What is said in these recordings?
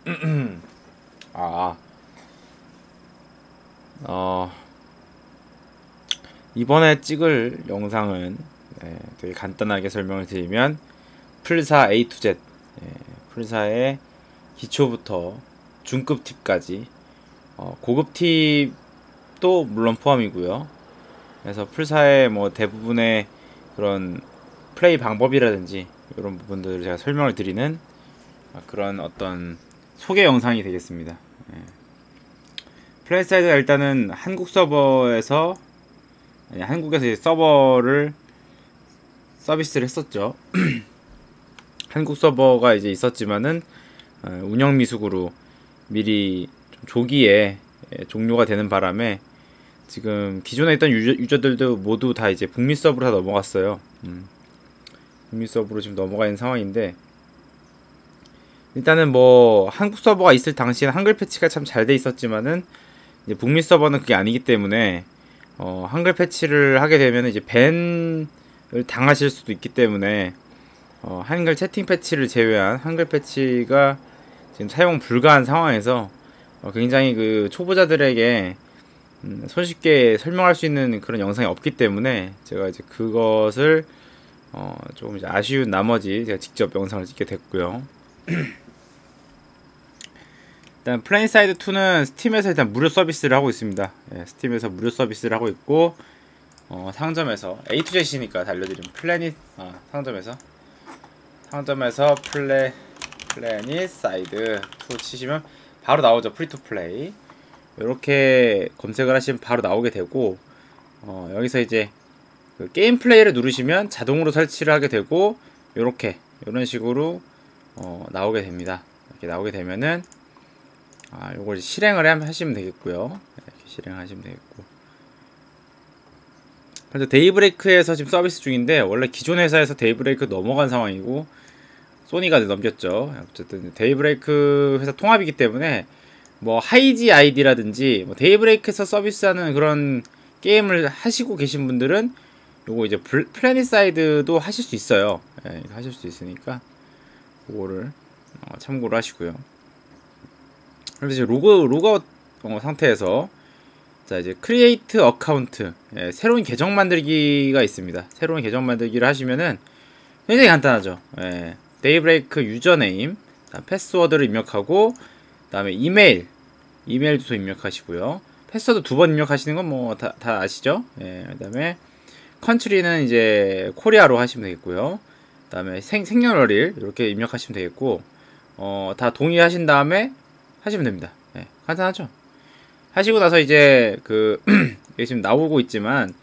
아, 어, 이번에 찍을 영상은 되게 간단하게 설명을 드리면 풀사 A to Z, 풀사의 기초부터 중급 팁까지 고급 팁도 물론 포함이고요. 그래서 풀사의 뭐 대부분의 그런 플레이 방법이라든지 이런 부분들을 제가 설명을 드리는 그런 어떤 소개 영상이 되겠습니다. 플레이사이드가 일단은 한국 서버에서 한국에서 이제 서버를 서비스를 했었죠. 한국 서버가 이제 있었지만은 운영 미숙으로 미리 좀 조기에 종료가 되는 바람에 지금 기존에 있던 유저들도 모두 다 이제 북미 서버로 다 넘어갔어요. 북미 서버로 지금 넘어가 있는 상황인데, 일단은 뭐 한국 서버가 있을 당시에는 한글 패치가 참 잘 돼 있었지만은 이제 북미 서버는 그게 아니기 때문에 한글 패치를 하게 되면 이제 밴을 당하실 수도 있기 때문에 한글 채팅 패치를 제외한 한글 패치가 지금 사용 불가한 상황에서 굉장히 그 초보자들에게 손쉽게 설명할 수 있는 그런 영상이 없기 때문에 제가 이제 그것을 조금 이제 아쉬운 나머지 제가 직접 영상을 찍게 됐고요. 일단 플레인사이드 2는 스팀에서 일단 무료 서비스를 하고 있습니다. 스팀에서 무료 서비스를 하고 있고 상점에서 A2Z니까 달려드린 상점에서 플래닛 사이드 2 치시면 바로 나오죠. 프리투플레이 이렇게 검색을 하시면 바로 나오게 되고, 여기서 이제 그 게임 플레이를 누르시면 자동으로 설치를 하게 되고 요렇게 이런 식으로 나오게 됩니다. 이렇게 나오게 되면은 요걸 실행을 하시면 되겠고요. 이렇게 실행하시면 되겠고, 현재 데이브레이크에서 지금 서비스 중인데 원래 기존 회사에서 데이브레이크 넘어간 상황이고 소니가 넘겼죠. 어쨌든 데이브레이크 회사 통합이기 때문에 뭐 하이지 아이디라든지 뭐 데이브레이크에서 서비스하는 그런 게임을 하시고 계신 분들은 요거 이제 플래닛 사이드도 하실 수 있어요. 하실 수 있으니까 그거를 참고를 하시고요. 그래서 이제 로그아웃 상태에서 자 이제 크리에이트 어카운트, 새로운 계정 만들기가 있습니다. 새로운 계정 만들기를 하시면은 굉장히 간단하죠. 데이브레이크 유저네임, 패스워드를 입력하고 그다음에 이메일 주소 입력하시고요. 패스워드 2번 입력하시는 건 뭐 다 아시죠? 그다음에 컨트리는 이제 코리아로 하시면 되겠고요. 그다음에 생년월일 이렇게 입력하시면 되겠고, 다 동의하신 다음에 하시면 됩니다. 간단하죠? 하시고 나서 이제 여기 지금 나오고 있지만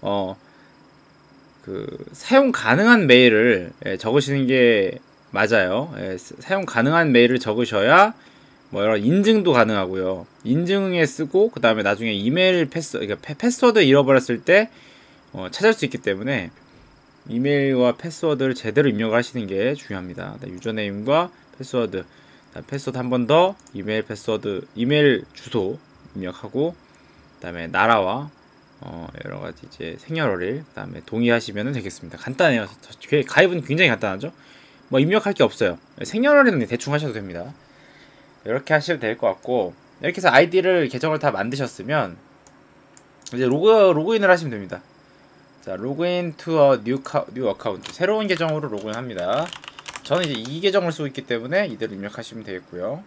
사용 가능한 메일을 적으시는 게 맞아요. 사용 가능한 메일을 적으셔야 뭐 여러 인증도 가능하고요. 인증에 쓰고 그 다음에 나중에 이메일 패스워드 잃어버렸을 때 찾을 수 있기 때문에 이메일과 패스워드를 제대로 입력을 하시는 게 중요합니다. 유저네임과 패스워드, 패스워드 한 번 더, 이메일 주소 입력하고 그다음에 나라와 여러가지 이제 생년월일, 그다음에 동의하시면 되겠습니다. 간단해요. 가입은 굉장히 간단하죠. 뭐 입력할 게 없어요. 생년월일은 대충 하셔도 됩니다. 이렇게 하시면 될 것 같고, 이렇게 해서 계정을 다 만드셨으면 이제 로그인을 하시면 됩니다. 자, 로그인 to a new account, 새로운 계정으로 로그인합니다. 저는 이제 이 계정을 쓰고 있기 때문에 이대로 입력하시면 되겠고요.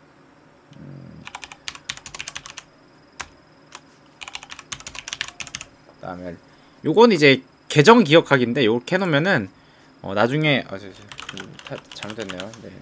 그다음에 요건 이제 계정 기억하기인데 요렇게 해놓으면은 나중에 잘못됐네요. 네.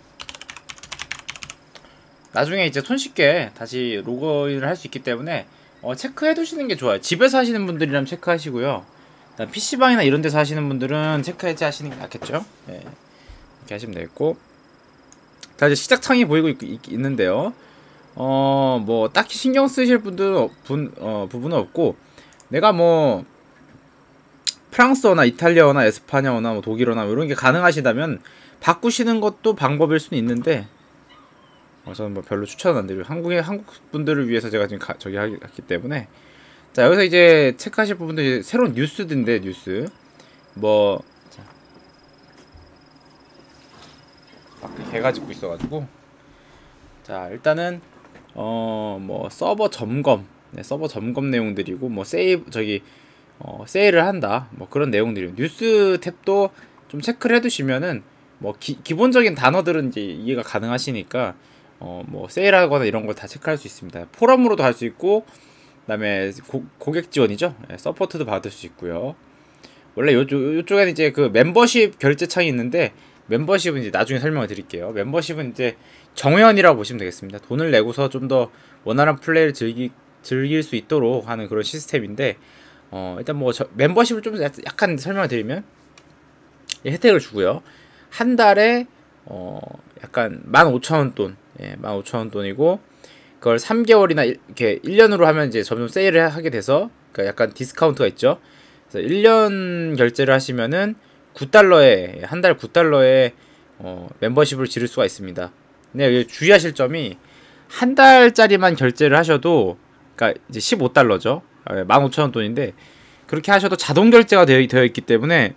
나중에 이제 손쉽게 다시 로그인을 할 수 있기 때문에 체크해 두시는 게 좋아요. 집에서 하시는 분들이라면 체크하시고요. PC방이나 이런 데서 하시는 분들은 체크해지 하시는 게 낫겠죠. 이렇게 하시면 되겠고, 자 이제 시작창이 보이고 있는데요. 뭐 딱히 신경 쓰실 부분은 없고, 내가 뭐 프랑스어나 이탈리아어나 에스파냐어나 뭐 독일어나 뭐 이런 게 가능하시다면 바꾸시는 것도 방법일 수는 있는데, 저는 뭐 별로 추천 안 드리고 한국 분들을 위해서 제가 지금 저기 하기 때문에. 자 여기서 이제 체크하실 부분도 이제 새로운 뉴스인데, 뉴스 뭐 밖에 개가 짖고 있어가지고 자, 일단은 뭐 서버 점검, 네, 서버 점검 내용들이고, 뭐 세일을 한다, 뭐 그런 내용들이. 뉴스 탭도 좀 체크를 해두시면은 뭐 기본적인 단어들은 이제 이해가 가능하시니까 뭐 세일하거나 이런 걸 다 체크할 수 있습니다. 포럼으로도 할 수 있고, 그다음에 고객 지원이죠. 네, 서포트도 받을 수 있고요. 원래 요쪽에는 이제 그 멤버십 결제 창이 있는데, 멤버십은 이제 나중에 설명을 드릴게요. 멤버십은 이제 정회원이라고 보시면 되겠습니다. 돈을 내고서 좀 더 원활한 플레이를 즐길 수 있도록 하는 그런 시스템인데, 일단 뭐 멤버십을 좀 약간 설명을 드리면, 혜택을 주고요. 한 달에 약간 15,000원 돈, 15,000원 돈이고, 그걸 3개월이나 이렇게 1년으로 하면 이제 점점 세일을 하게 돼서, 그러니까 약간 디스카운트가 있죠. 그래서 1년 결제를 하시면은 9달러에, 한 달 9달러에 멤버십을 지를 수가 있습니다. 근데 주의하실 점이, 한 달짜리만 결제를 하셔도, 그러니까 이제 15달러죠. 15,000원 돈인데, 그렇게 하셔도 자동 결제가 되어 있기 때문에,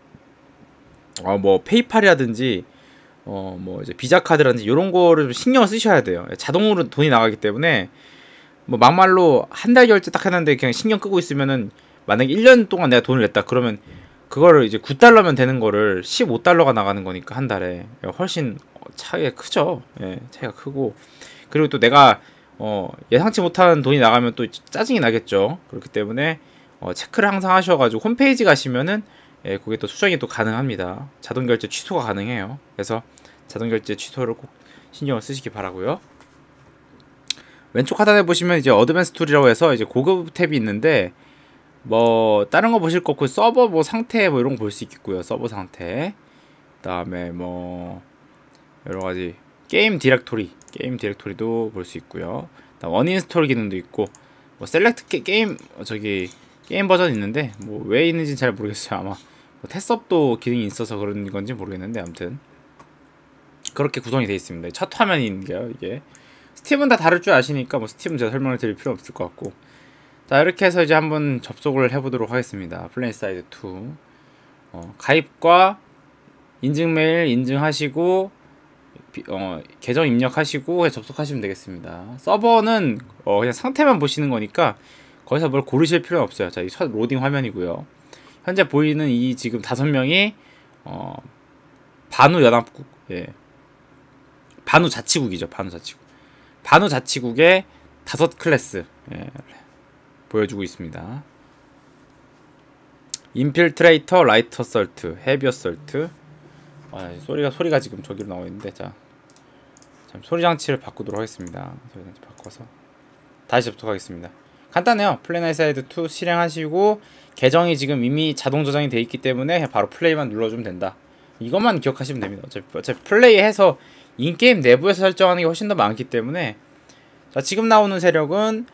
뭐 페이팔이라든지 뭐 이제 비자 카드라든지 이런 거를 좀 신경을 쓰셔야 돼요. 자동으로 돈이 나가기 때문에, 뭐 막말로 한 달 결제 딱 했는데 그냥 신경 끄고 있으면은, 만약에 1년 동안 내가 돈을 냈다 그러면 그거를 이제 9달러면 되는 거를 15달러가 나가는 거니까, 한 달에 훨씬 차이가 크죠. 차이가 크고, 그리고 또 내가 예상치 못한 돈이 나가면 또 짜증이 나겠죠. 그렇기 때문에 체크를 항상 하셔가지고 홈페이지 가시면은 그게 또 수정이 또 가능합니다. 자동 결제 취소가 가능해요. 그래서 자동 결제 취소를 꼭 신경을 쓰시기 바라고요. 왼쪽 하단에 보시면 이제 어드밴스 툴이라고 해서 이제 고급 탭이 있는데, 뭐 다른 거 보실 거 없고, 서버 뭐 상태 뭐 이런 거 볼 수 있겠고요. 서버 상태. 그다음에 뭐 여러 가지 게임 디렉토리도 볼 수 있고요. 그다음 언인스톨 기능도 있고, 뭐 셀렉트 게임 게임 버전 있는데, 뭐 왜 있는지는 잘 모르겠어요. 아마 뭐 테스업도 기능이 있어서 그런 건지 모르겠는데, 아무튼 그렇게 구성이 되어 있습니다. 첫 화면인데요, 이게. 스팀은 다 다를 줄 아시니까 뭐 스팀은 제가 설명을 드릴 필요 없을 것 같고. 자, 이렇게 해서 이제 한번 접속을 해보도록 하겠습니다. 플래닛사이드 2 가입과 인증 메일 인증하시고, 계정 입력하시고 접속하시면 되겠습니다. 서버는 그냥 상태만 보시는 거니까 거기서 뭘 고르실 필요는 없어요. 자, 이 첫 로딩 화면이고요. 현재 보이는 이 지금 5명이 반우 연합국, 반우 자치국이죠. 반우 자치국의 5클래스 보여주고 있습니다. 인필트레이터, 라이트 어설트, 헤비 어설트. 소리가 지금 저기로 나와 있는데, 자, 소리 장치를 바꾸도록 하겠습니다. 소리 장치 바꿔서 다시 접속하겠습니다. 간단해요. 플래닛사이드 2 실행하시고, 계정이 지금 이미 자동 저장이 되어 있기 때문에 바로 플레이만 눌러주면 된다. 이것만 기억하시면 됩니다. 어차피 플레이해서 인게임 내부에서 설정하는 게 훨씬 더 많기 때문에. 자, 지금 나오는 세력은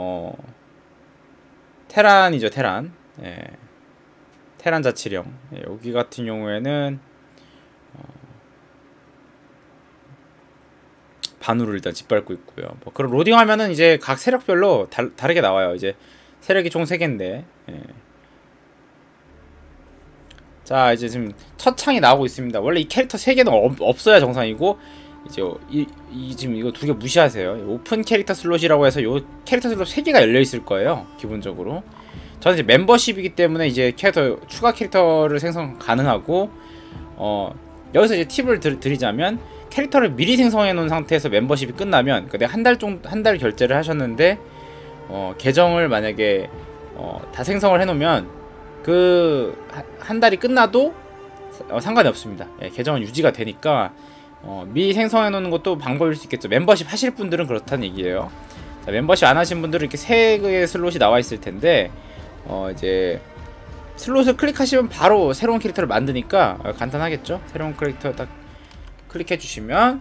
테란이죠. 테란. 테란 자치령. 여기 같은 경우에는 반우를 일단 짓밟고 있고요. 뭐 그럼 로딩하면은 이제 각 세력별로 다르게 나와요. 이제 세력이 총 3개인데, 자, 이제 지금 첫 창이 나오고 있습니다. 원래 이 캐릭터 3개는 없어야 정상이고, 이제 지금 이거 2개 무시하세요. 오픈 캐릭터 슬롯이라고 해서 요 캐릭터 슬롯 3개가 열려 있을 거예요, 기본적으로. 저는 이제 멤버십이기 때문에 이제 추가 캐릭터를 생성 가능하고, 여기서 이제 팁을 드리자면, 캐릭터를 미리 생성해 놓은 상태에서 멤버십이 끝나면, 그러니까 내가 한 달 결제를 하셨는데, 계정을 만약에 다 생성을 해 놓으면 그 한 달이 끝나도 상관이 없습니다. 계정은 유지가 되니까 미리 생성해 놓는 것도 방법일 수 있겠죠. 멤버십 하실 분들은 그렇다는 얘기예요. 자, 멤버십 안 하신 분들은 이렇게 3개의 슬롯이 나와 있을 텐데, 이제 슬롯을 클릭하시면 바로 새로운 캐릭터를 만드니까 간단하겠죠. 새로운 캐릭터 딱 클릭해 주시면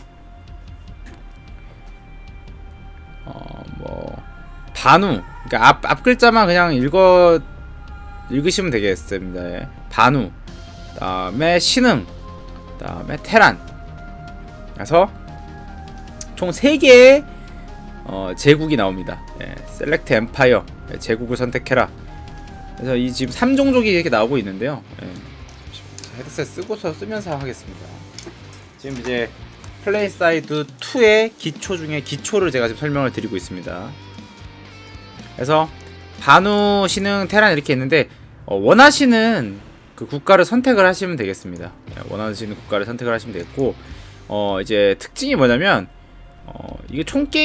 뭐 반우, 그러니까 앞 글자만 그냥 읽으시면 되겠습니다. 반우, 그다음에 신흥, 그다음에 테란. 그래서 총 3개의 제국이 나옵니다. 셀렉트 엠파이어, 제국을 선택해라. 그래서 이 지금 3종족이 이렇게 나오고 있는데요. 헤드셋 쓰면서 하겠습니다. 지금 이제 플레이사이드 2의 기초 중에 기초를 제가 지금 설명을 드리고 있습니다. 그래서 반우, 신흥, 테란 이렇게 있는데 원하시는 그 국가를 선택을 하시면 되겠습니다. 원하시는 국가를 선택을 하시면 되겠고, 이제 특징이 뭐냐면 이게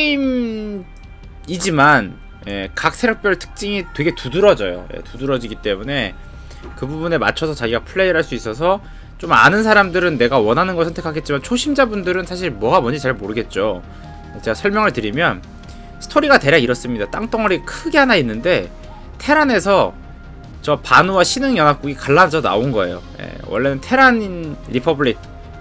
총게임이지만 각 세력별 특징이 되게 두드러져요. 두드러지기 때문에 그 부분에 맞춰서 자기가 플레이를 할 수 있어서, 좀 아는 사람들은 내가 원하는 걸 선택하겠지만 초심자분들은 사실 뭐가 뭔지 잘 모르겠죠. 제가 설명을 드리면 스토리가 대략 이렇습니다. 땅덩어리 크게 하나 있는데 테란에서 저 반우와 신흥 연합국이 갈라져 나온 거예요. 원래는 테란 리퍼블릭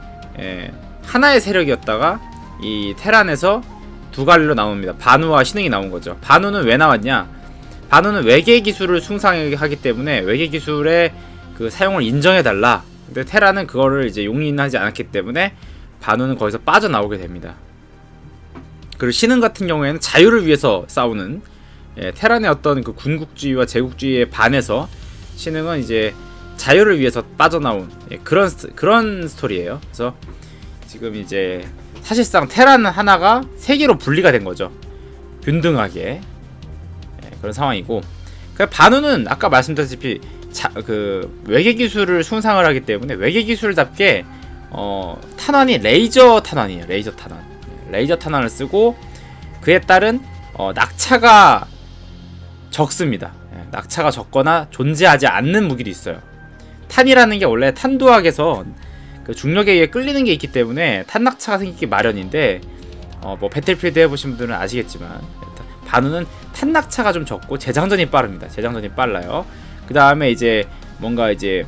하나의 세력이었다가 이 테란에서 두 갈래로 나옵니다. 반우와 신흥이 나온 거죠. 반우는 왜 나왔냐? 반우는 외계 기술을 숭상하기 때문에 외계 기술의 그 사용을 인정해달라. 근데 테란은 그거를 이제 용인하지 않았기 때문에 반우는 거기서 빠져나오게 됩니다. 그리고 신흥 같은 경우에는 자유를 위해서 싸우는, 테란의 어떤 그 군국주의와 제국주의에 반해서 신흥은 이제 자유를 위해서 빠져나온 그런 스토리예요. 그래서 지금 이제 사실상 테란 하나가 세 개로 분리가 된 거죠. 균등하게. 그런 상황이고, 그 반우는 아까 말씀드렸다시피 그 외계 기술을 숭상을 하기 때문에 외계 기술답게 탄환이 레이저 탄환이에요. 레이저 탄환. 레이저 탄환을 쓰고 그에 따른 낙차가 적습니다. 낙차가 적거나 존재하지 않는 무기도 있어요. 탄이라는 게 원래 탄도학에서 그 중력에 의해 끌리는 게 있기 때문에 탄낙차가 생기기 마련인데, 뭐 배틀필드 해보신 분들은 아시겠지만 반우는 탄낙차가 좀 적고 재장전이 빠릅니다. 재장전이 빨라요. 그 다음에 이제 뭔가 이제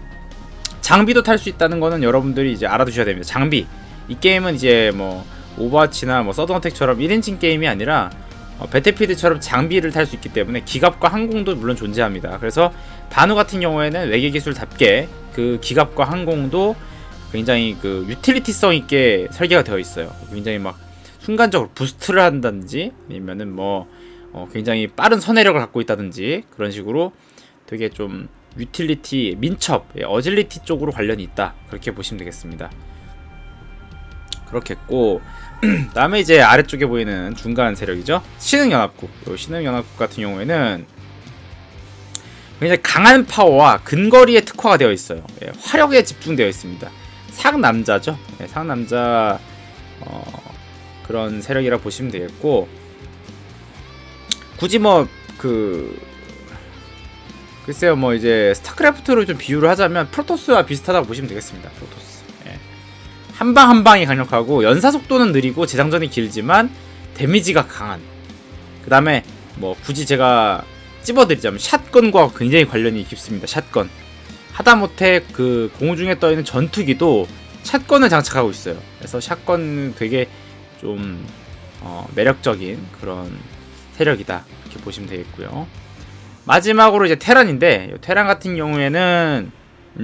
장비도 탈 수 있다는 거는 여러분들이 이제 알아두셔야 됩니다. 장비. 이 게임은 이제 뭐 오버워치나 뭐 서든어택처럼 1인칭 게임이 아니라 배틀필드처럼 장비를 탈 수 있기 때문에 기갑과 항공도 물론 존재합니다. 그래서 반우 같은 경우에는 외계 기술답게 그 기갑과 항공도 굉장히 그 유틸리티성 있게 설계가 되어 있어요. 굉장히 막 순간적으로 부스트를 한다든지 아니면은 뭐 굉장히 빠른 선회력을 갖고 있다든지 그런 식으로 되게 좀 유틸리티, 민첩, 어질리티 쪽으로 관련이 있다. 그렇게 보시면 되겠습니다. 그렇겠고, 다음에 이제 아래쪽에 보이는 중간 세력이죠. 신흥연합국. 신흥연합국 같은 경우에는 굉장히 강한 파워와 근거리에 특화가 되어 있어요. 화력에 집중되어 있습니다. 상남자죠. 상남자 그런 세력이라 보시면 되겠고, 굳이 뭐 글쎄요, 뭐 이제 스타크래프트로 좀 비유를 하자면 프로토스와 비슷하다고 보시면 되겠습니다. 프로토스. 한 방 한 방이 강력하고 연사 속도는 느리고 재장전이 길지만 데미지가 강한. 그 다음에 뭐 굳이 제가 찝어드리자면 샷건과 굉장히 관련이 깊습니다. 샷건. 하다못해 그 공중에 떠있는 전투기도 샷건을 장착하고 있어요. 그래서 샷건은 되게 좀 매력적인 그런 세력이다. 이렇게 보시면 되겠고요. 마지막으로 이제 테란인데, 테란 같은 경우에는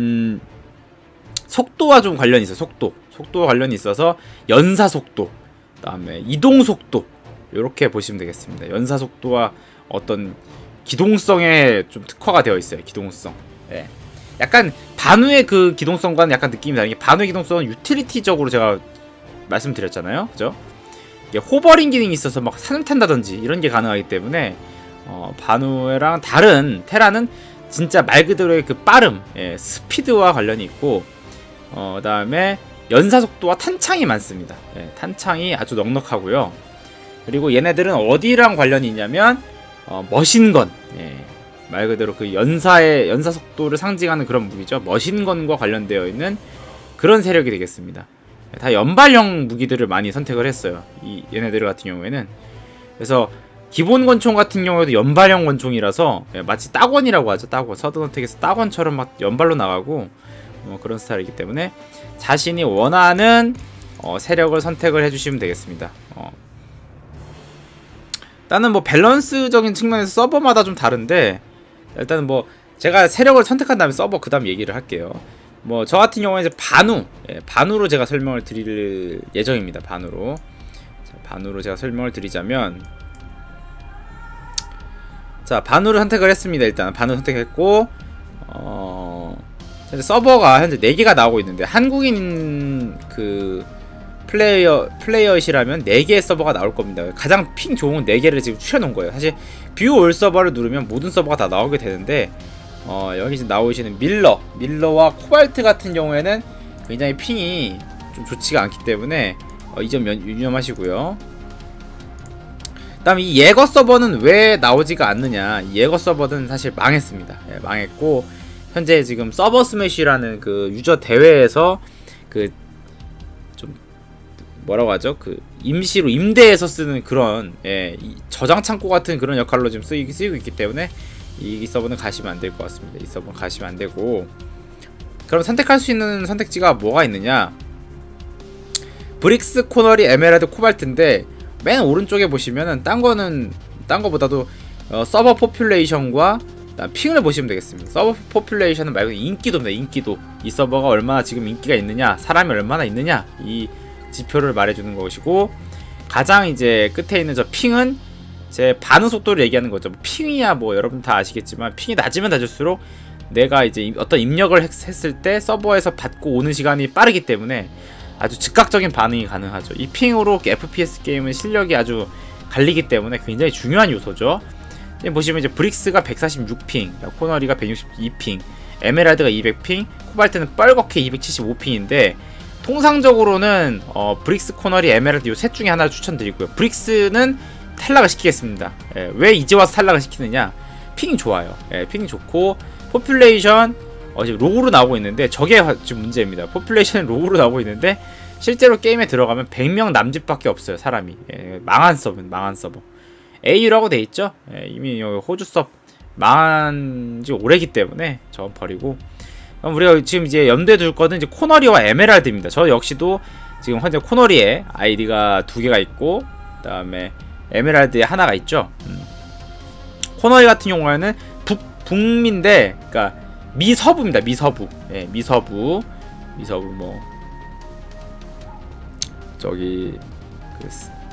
속도와 좀 관련이 있어요. 속도와 관련이 있어서 연사 속도, 그 다음에 이동 속도, 이렇게 보시면 되겠습니다. 연사 속도와 어떤 기동성에 좀 특화가 되어 있어요. 기동성. 약간 반우의 그 기동성과는 약간 느낌이 다른 게, 반우의 기동성은 유틸리티적으로 제가 말씀드렸잖아요. 그죠? 이게 호버링 기능이 있어서 막 산을 탄다든지 이런 게 가능하기 때문에 반우랑 다른 테란은 진짜 말 그대로의 그 빠름, 스피드와 관련이 있고, 그 다음에 연사 속도와 탄창이 많습니다. 탄창이 아주 넉넉하고요. 그리고 얘네들은 어디랑 관련이 있냐면 머신건, 말 그대로 그 연사 속도를 상징하는 그런 무기죠. 머신건과 관련되어 있는 그런 세력이 되겠습니다. 다 연발형 무기들을 많이 선택을 했어요. 얘네들 같은 경우에는. 그래서 기본 권총 같은 경우에도 연발형 권총이라서 마치 따권이라고 하죠. 따권. 서든어택에서 따권처럼 막 연발로 나가고 그런 스타일이기 때문에 자신이 원하는 세력을 선택을 해주시면 되겠습니다. 일단은 뭐 밸런스적인 측면에서 서버마다 좀 다른데, 일단은 뭐 제가 세력을 선택한 다음에 서버 그 다음 얘기를 할게요. 뭐 저 같은 경우는 이제 반우로 제가 설명을 드릴 예정입니다. 반우로 제가 설명을 드리자면, 자, 반우를 선택을 했습니다. 일단 반우 선택했고, 현재 서버가 현재 4개가 나오고 있는데, 한국인 그 플레이어시라면 4개의 서버가 나올 겁니다. 가장 핑 좋은 4개를 지금 추려놓은 거예요. 사실 뷰 올 서버를 누르면 모든 서버가 다 나오게 되는데 여기 지금 나오시는 밀러와 코발트 같은 경우에는 굉장히 핑이 좀 좋지가 않기 때문에 이 점 유념하시고요. 그 다음에 이 예거 서버는 왜 나오지가 않느냐. 이 예거 서버는 사실 망했습니다. 예, 망했고 현재 지금 서버 스매시라는 그 유저 대회에서 그 좀 뭐라고 하죠? 그 임시로 임대해서 쓰는 그런 저장 창고 같은 그런 역할로 지금 쓰이고 있기 때문에 이 서버는 가시면 안 될 것 같습니다. 이 서버는 가시면 안 되고, 그럼 선택할 수 있는 선택지가 뭐가 있느냐? 브릭스, 코너리, 에메랄드, 코발트인데 맨 오른쪽에 보시면은 딴 거보다도 서버 포퓰레이션과 핑을 보시면 되겠습니다. 서버 포퓰레이션은 말고 인기도입니다. 인기도. 이 서버가 얼마나 지금 인기가 있느냐, 사람이 얼마나 있느냐, 이 지표를 말해주는 것이고, 가장 이제 끝에 있는 저 핑은 제 반응 속도를 얘기하는 거죠. 핑이야 뭐 여러분 다 아시겠지만 핑이 낮으면 낮을수록 내가 이제 어떤 입력을 했을 때 서버에서 받고 오는 시간이 빠르기 때문에 아주 즉각적인 반응이 가능하죠. 이 핑으로 FPS 게임은 실력이 아주 갈리기 때문에 굉장히 중요한 요소죠. 지금 보시면 이제 브릭스가 146핑, 코너리가 162핑, 에메랄드가 200핑, 코발트는 뻘겋게 275핑인데 통상적으로는 브릭스, 코너리, 에메랄드 요 셋 중에 하나를 추천드리고요. 브릭스는 탈락을 시키겠습니다. 왜 이제 와서 탈락을 시키느냐? 핑이 좋아요. 핑이 좋고 포퓰레이션 지금 로고로 나오고 있는데 저게 지금 문제입니다. 포퓰레이션은 로고로 나오고 있는데 실제로 게임에 들어가면 100명 남짓밖에 없어요. 사람이. 망한 서버. AU라고 돼 있죠. 이미 호주 서버 망한 지 오래기 때문에 저건 버리고, 그럼 우리가 지금 이제 염두에 둘 거는 이제 코너리와 에메랄드입니다. 저 역시도 지금 현재 코너리에 아이디가 2개가 있고, 그 다음에 에메랄드에 하나가 있죠. 코너리 같은 경우에는 북미인데, 그러니까 미서부입니다. 미서부. 미서부 뭐 저기 그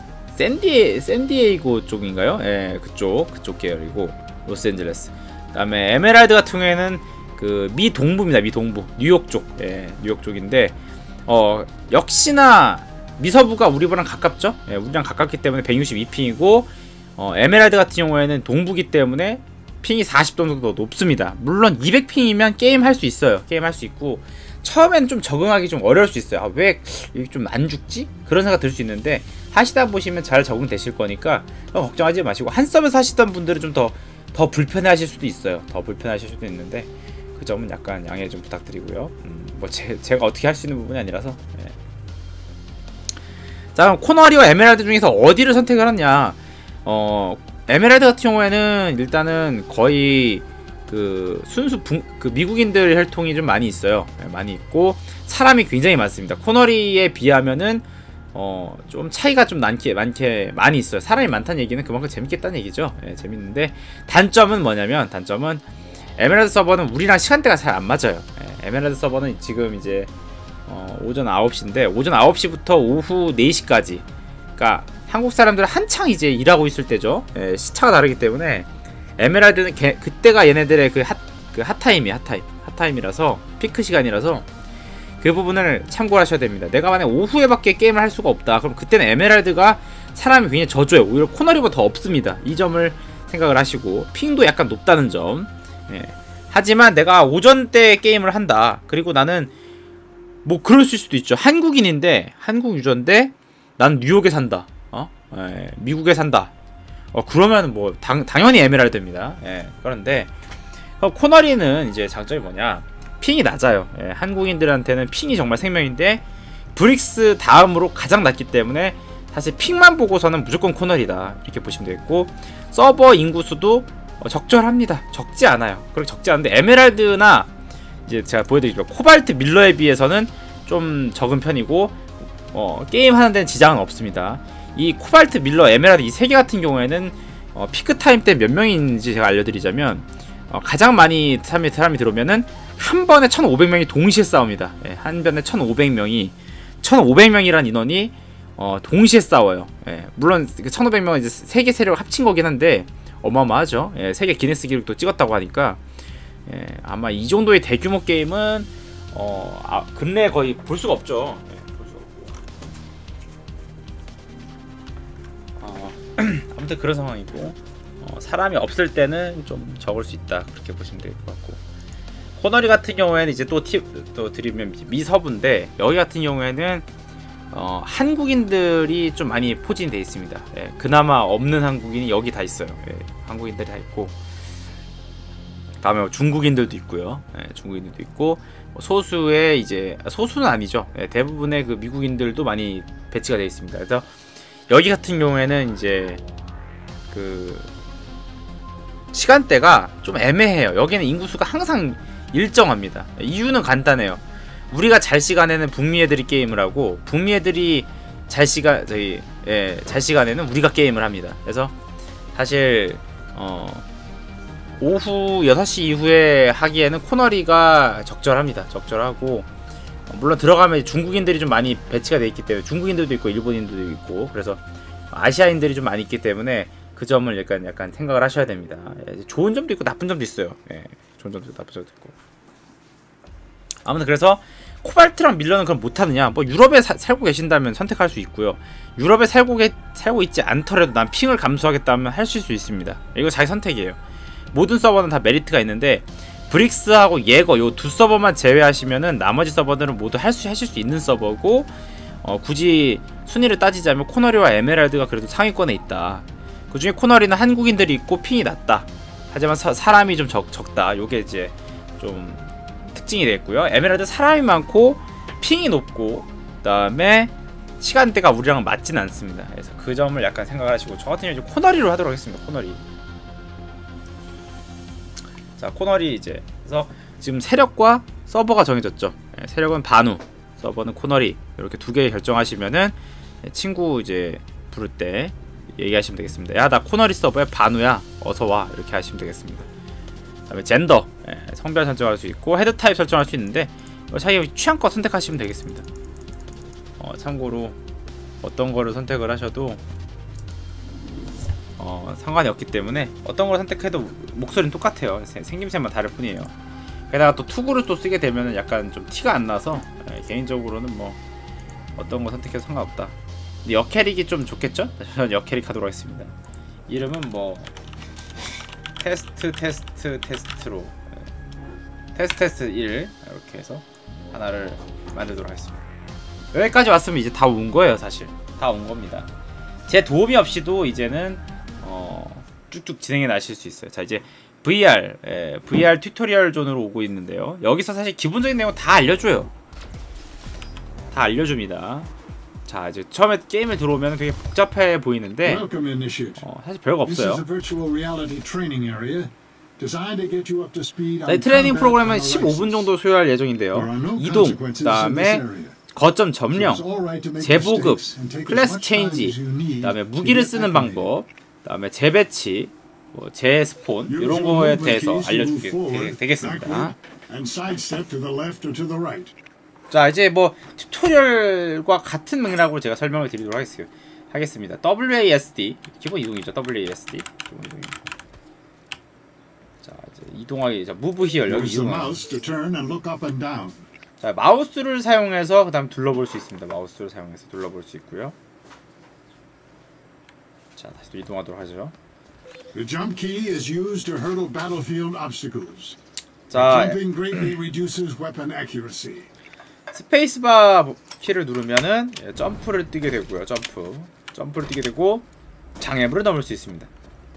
샌디에이고 쪽인가요? 그쪽 계열이고 로스앤젤레스. 그다음에 에메랄드 같은 경우에는 그 미동부입니다. 미동부 뉴욕 쪽. 뉴욕 쪽인데 역시나 미서부가 우리보다는 가깝죠. 우리랑 가깝기 때문에 162핑이고 에메랄드 같은 경우에는 동부기 때문에 핑이 40도 정도 높습니다. 물론 200핑이면 게임 할 수 있어요. 게임 할 수 있고 처음에는 좀 적응하기 좀 어려울 수 있어요. 왜 이게 좀 안 죽지? 그런 생각 들 수 있는데 하시다 보시면 잘 적응되실 거니까 걱정하지 마시고, 한 서버에서 하시던 분들은 좀 더 불편해하실 수도 있어요. 더 불편하실 수도 있는데 그 점은 약간 양해 좀 부탁드리고요. 뭐 제가 어떻게 할 수 있는 부분이 아니라서. 자, 그럼 코너리와 에메랄드 중에서 어디를 선택을 하냐? 에메랄드 같은 경우에는 일단은 거의 그 순수 그 미국인들 혈통이 좀 많이 있어요. 많이 있고 사람이 굉장히 많습니다. 코너리에 비하면은 좀 차이가 좀 많이 있어요. 사람이 많다는 얘기는 그만큼 재밌겠다는 얘기죠. 재밌는데 단점은 뭐냐면, 단점은 에메랄드 서버는 우리랑 시간대가 잘 안 맞아요. 에메랄드 서버는 지금 이제 오전 9시인데 오전 9시부터 오후 4시까지, 그러니까 한국 사람들은 한창 이제 일하고 있을 때죠. 시차가 다르기 때문에 에메랄드는 그때가 얘네들의 그 핫타임이라서 피크 시간이라서 그 부분을 참고를 하셔야 됩니다. 내가 만약 오후에 밖에 게임을 할 수가 없다, 그럼 그때는 에메랄드가 사람이 굉장히 저조해요. 오히려 코너리보다 더 없습니다. 이 점을 생각을 하시고, 핑도 약간 높다는 점. 하지만 내가 오전 때 게임을 한다, 그리고 나는 뭐 그럴 수도 있죠. 한국인인데, 한국 유저인데 난 뉴욕에 산다, 미국에 산다, 그러면 뭐 당연히 에메랄드입니다. 그런데 코너리는 이제 장점이 뭐냐, 핑이 낮아요. 한국인들한테는 핑이 정말 생명인데 브릭스 다음으로 가장 낮기 때문에 사실 핑만 보고서는 무조건 코너리다, 이렇게 보시면 되겠고, 서버 인구수도 적절합니다. 적지 않아요. 그렇게 적지 않은데 에메랄드나 이제 제가 보여드리죠, 코발트, 밀러에 비해서는 좀 적은 편이고 게임 하는 데는 지장은 없습니다. 이 코발트, 밀러, 에메랄드 이 세 개 같은 경우에는 피크 타임 때 몇 명이 있는지 제가 알려드리자면, 가장 많이 사람이 들어오면은 한 번에 1500명이 동시에 싸웁니다. 한 번에 1500명이란 인원이 동시에 싸워요. 물론 1500명은 이제 세계 세력을 합친 거긴 한데 어마어마하죠. 세계 기네스 기록도 찍었다고 하니까 아마 이 정도의 대규모 게임은 근래에 거의 볼 수가 없죠. 볼 수가 없고. 아무튼 그런 상황이고, 사람이 없을 때는 좀 적을 수 있다, 그렇게 보시면 될 것 같고. 코너리 같은 경우에는 이제 또 드리면 미서부인데, 여기 같은 경우에는 한국인들이 좀 많이 포진이 되어 있습니다. 예, 그나마 없는 한국인이 여기 다 있어요. 예, 한국인들이 다 있고, 다음에 중국인들도 있고요. 예, 중국인들도 있고, 소수의 이제 소수는 아니죠. 예, 대부분의 그 미국인들도 많이 배치가 되어 있습니다. 그래서 여기 같은 경우에는 이제 그 시간대가 좀 애매해요. 여기는 인구수가 항상 일정합니다. 이유는 간단해요. 우리가 잘 시간에는 북미 애들이 게임을 하고, 북미 애들이 잘 시간에는 우리가 게임을 합니다. 그래서 사실 오후 6시 이후에 하기에는 코너리가 적절합니다. 적절하고, 물론 들어가면 중국인들이 좀 많이 배치가 되어 있기 때문에, 중국인들도 있고 일본인들도 있고, 그래서 아시아인들이 좀 많이 있기 때문에 그 점을 약간 생각을 하셔야 됩니다. 좋은 점도 있고 나쁜 점도 있어요. 예, 좋은 점도 있고 나쁜 점도 있고. 아무튼 그래서 코발트랑 밀러는 그럼 못하느냐? 뭐 유럽에 살고 계신다면 선택할 수 있고요. 유럽에 살고 있지 않더라도 난 핑을 감수하겠다면 하실 수 있습니다. 이거 자기 선택이에요. 모든 서버는 다 메리트가 있는데, 브릭스하고 예거 요 두 서버만 제외하시면은 나머지 서버들은 모두 하실 수 있는 서버고, 굳이 순위를 따지자면 코너리와 에메랄드가 그래도 상위권에 있다. 그 중에 코너리는 한국인들이 있고 핑이 낮다. 하지만 사람이 좀 적다. 요게 이제 좀 특징이 됐고요. 에메랄드 사람이 많고 핑이 높고, 그 다음에 시간대가 우리랑 맞진 않습니다. 그래서 그 점을 약간 생각을 하시고, 저 같은 경우는 코너리로 하도록 하겠습니다. 코너리. 자, 코너리 이제 그래서 지금 세력과 서버가 정해졌죠. 세력은 바누, 서버는 코너리, 이렇게 두 개 결정하시면은 친구 이제 부를 때 얘기하시면 되겠습니다. 야, 나 코너리 서버에 바누야, 어서와, 이렇게 하시면 되겠습니다. 그 다음에 젠더, 성별 설정할 수 있고, 헤드 타입 설정할 수 있는데 자기 취향껏 선택하시면 되겠습니다. 참고로 어떤 거를 선택을 하셔도 상관이 없기 때문에 어떤 걸 선택해도 목소리는 똑같아요. 생김새만 다를 뿐이에요. 게다가 또 투구를 또 쓰게 되면 약간 좀 티가 안 나서, 개인적으로는 뭐 어떤 거 선택해도 상관없다. 근데 역캐릭이 좀 좋겠죠? 저는 역캐릭 하도록 하겠습니다. 이름은 뭐 테스트로 테스트 1 이렇게 해서 하나를 만들도록 하겠습니다. 여기까지 왔으면 이제 다 온 거예요. 사실 다 온 겁니다. 제 도움이 없이도 이제는 쭉쭉 진행해 나실 수 있어요. 자, 이제 VR 튜토리얼 존으로 오고 있는데요. 여기서 사실 기본적인 내용 다 알려줘요. 다 알려줍니다. 자, 이제 처음에 게임에 들어오면 되게 복잡해 보이는데 사실 별거 없어요. 자, 이 트레이닝 프로그램은 15분 정도 소요할 예정인데요. 이동, 그 다음에 거점 점령, 재보급, 클래스 체인지, 그 다음에 무기를 쓰는 방법, 그 다음에 재배치, 뭐 재스폰, 이런 거에 대해서 알려주게 되겠습니다. 자, 이제 뭐 튜토리얼과 같은 맥락으로 제가 설명을 드리도록 하겠습니다. WASD, 기본 이동이죠. WASD 기본 이동입니다. 자, 이제 이동하기, 자, Move Here, 여기 이동하기. 자, 마우스를 사용해서 그 다음 둘러볼 수 있습니다. 마우스를 사용해서 둘러볼 수 있고요. 자, 다시 또 이동하도록 하죠. The jump key is used to hurdle battlefield obstacles. 자, Jumping greatly reduces weapon accuracy. 스페이스바 키를 누르면은 점프를 뛰게 되고요. 점프를 뛰게 되고 장애물을 넘을 수 있습니다.